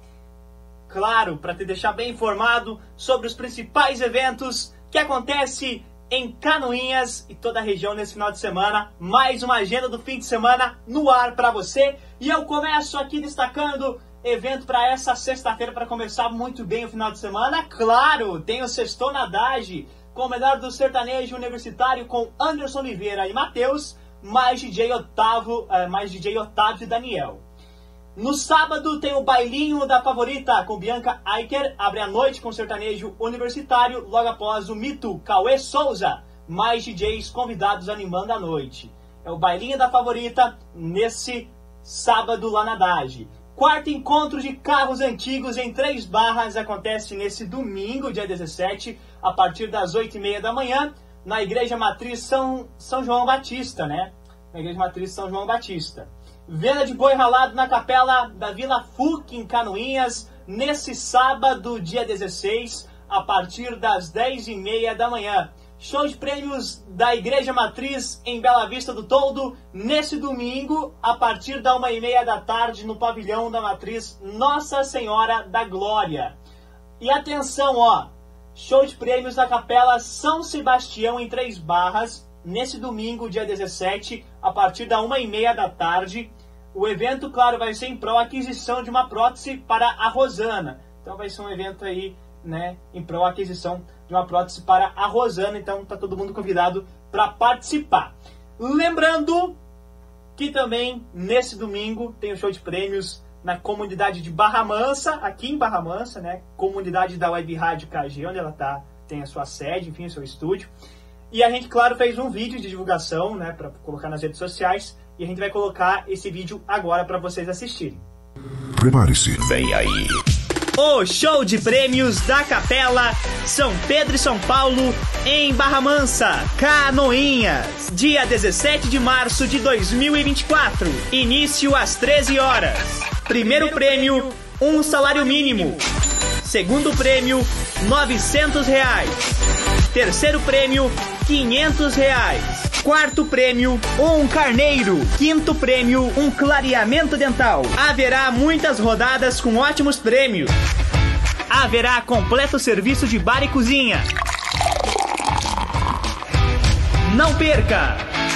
Claro, para te deixar bem informado sobre os principais eventos que acontecem em Canoinhas e toda a região nesse final de semana. Mais uma agenda do fim de semana no ar para você. E eu começo aqui destacando evento para essa sexta-feira para começar muito bem o final de semana. Claro, tem o Sextou na Dage, com o melhor do sertanejo universitário com Anderson Oliveira e Matheus, mais D J Otávio, mais D J Otávio e Daniel. No sábado tem o Bailinho da Favorita com Bianca Aiker, abre a noite com sertanejo universitário, logo após o mito Cauê Souza, mais D Js convidados animando a noite. É o Bailinho da Favorita nesse sábado lá na Dage. Quarto encontro de carros antigos em Três Barras acontece nesse domingo, dia dezessete, a partir das oito e meia da manhã, na Igreja Matriz São, São João Batista, né? Na Igreja Matriz São João Batista. Venda de boi ralado na capela da Vila Fuc, em Canoinhas, nesse sábado, dia dezesseis, a partir das dez e meia da manhã. Show de prêmios da Igreja Matriz em Bela Vista do Toldo, nesse domingo, a partir da uma e meia da tarde, no pavilhão da Matriz Nossa Senhora da Glória. E atenção, ó, show de prêmios da Capela São Sebastião em Três Barras, nesse domingo, dia dezessete, a partir da uma e meia da tarde. O evento, claro, vai ser em prol aquisição de uma prótese para a Rosana. Então vai ser um evento aí, né, em prol aquisição de uma prótese para a Rosana. Então tá todo mundo convidado para participar. Lembrando que também nesse domingo tem o show de prêmios na comunidade de Barra Mansa, aqui em Barra Mansa, né, comunidade da Web Rádio K G, onde ela tá, tem a sua sede, enfim, o seu estúdio. E a gente, claro, fez um vídeo de divulgação, né, para colocar nas redes sociais. E a gente vai colocar esse vídeo agora para vocês assistirem. Prepare-se. Vem aí. O show de prêmios da Capela São Pedro e São Paulo em Barra Mansa, Canoinhas. Dia dezessete de março de dois mil e vinte e quatro. Início às treze horas. Primeiro prêmio, um salário mínimo. Segundo prêmio, novecentos reais. Terceiro prêmio, quinhentos reais. Quarto prêmio, um carneiro. Quinto prêmio, um clareamento dental. Haverá muitas rodadas com ótimos prêmios. Haverá completo serviço de bar e cozinha. Não perca!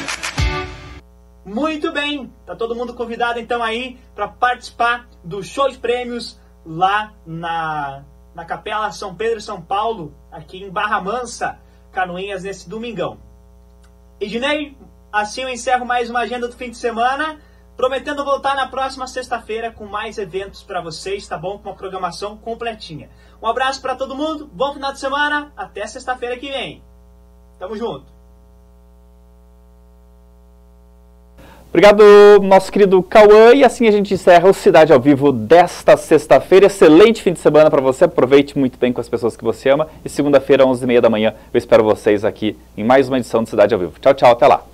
Muito bem, tá todo mundo convidado então aí para participar do show de prêmios lá na, na Capela São Pedro e São Paulo, aqui em Barra Mansa, Canoinhas, nesse domingão. Ednei, assim eu encerro mais uma agenda do fim de semana, prometendo voltar na próxima sexta-feira com mais eventos para vocês, tá bom? Com uma programação completinha. Um abraço para todo mundo, bom final de semana, até sexta-feira que vem. Tamo junto. Obrigado, nosso querido Cauã, e assim a gente encerra o Cidade ao Vivo desta sexta-feira. Excelente fim de semana para você, aproveite muito bem com as pessoas que você ama, e segunda-feira, onze e meia da manhã, eu espero vocês aqui em mais uma edição do Cidade ao Vivo. Tchau, tchau, até lá.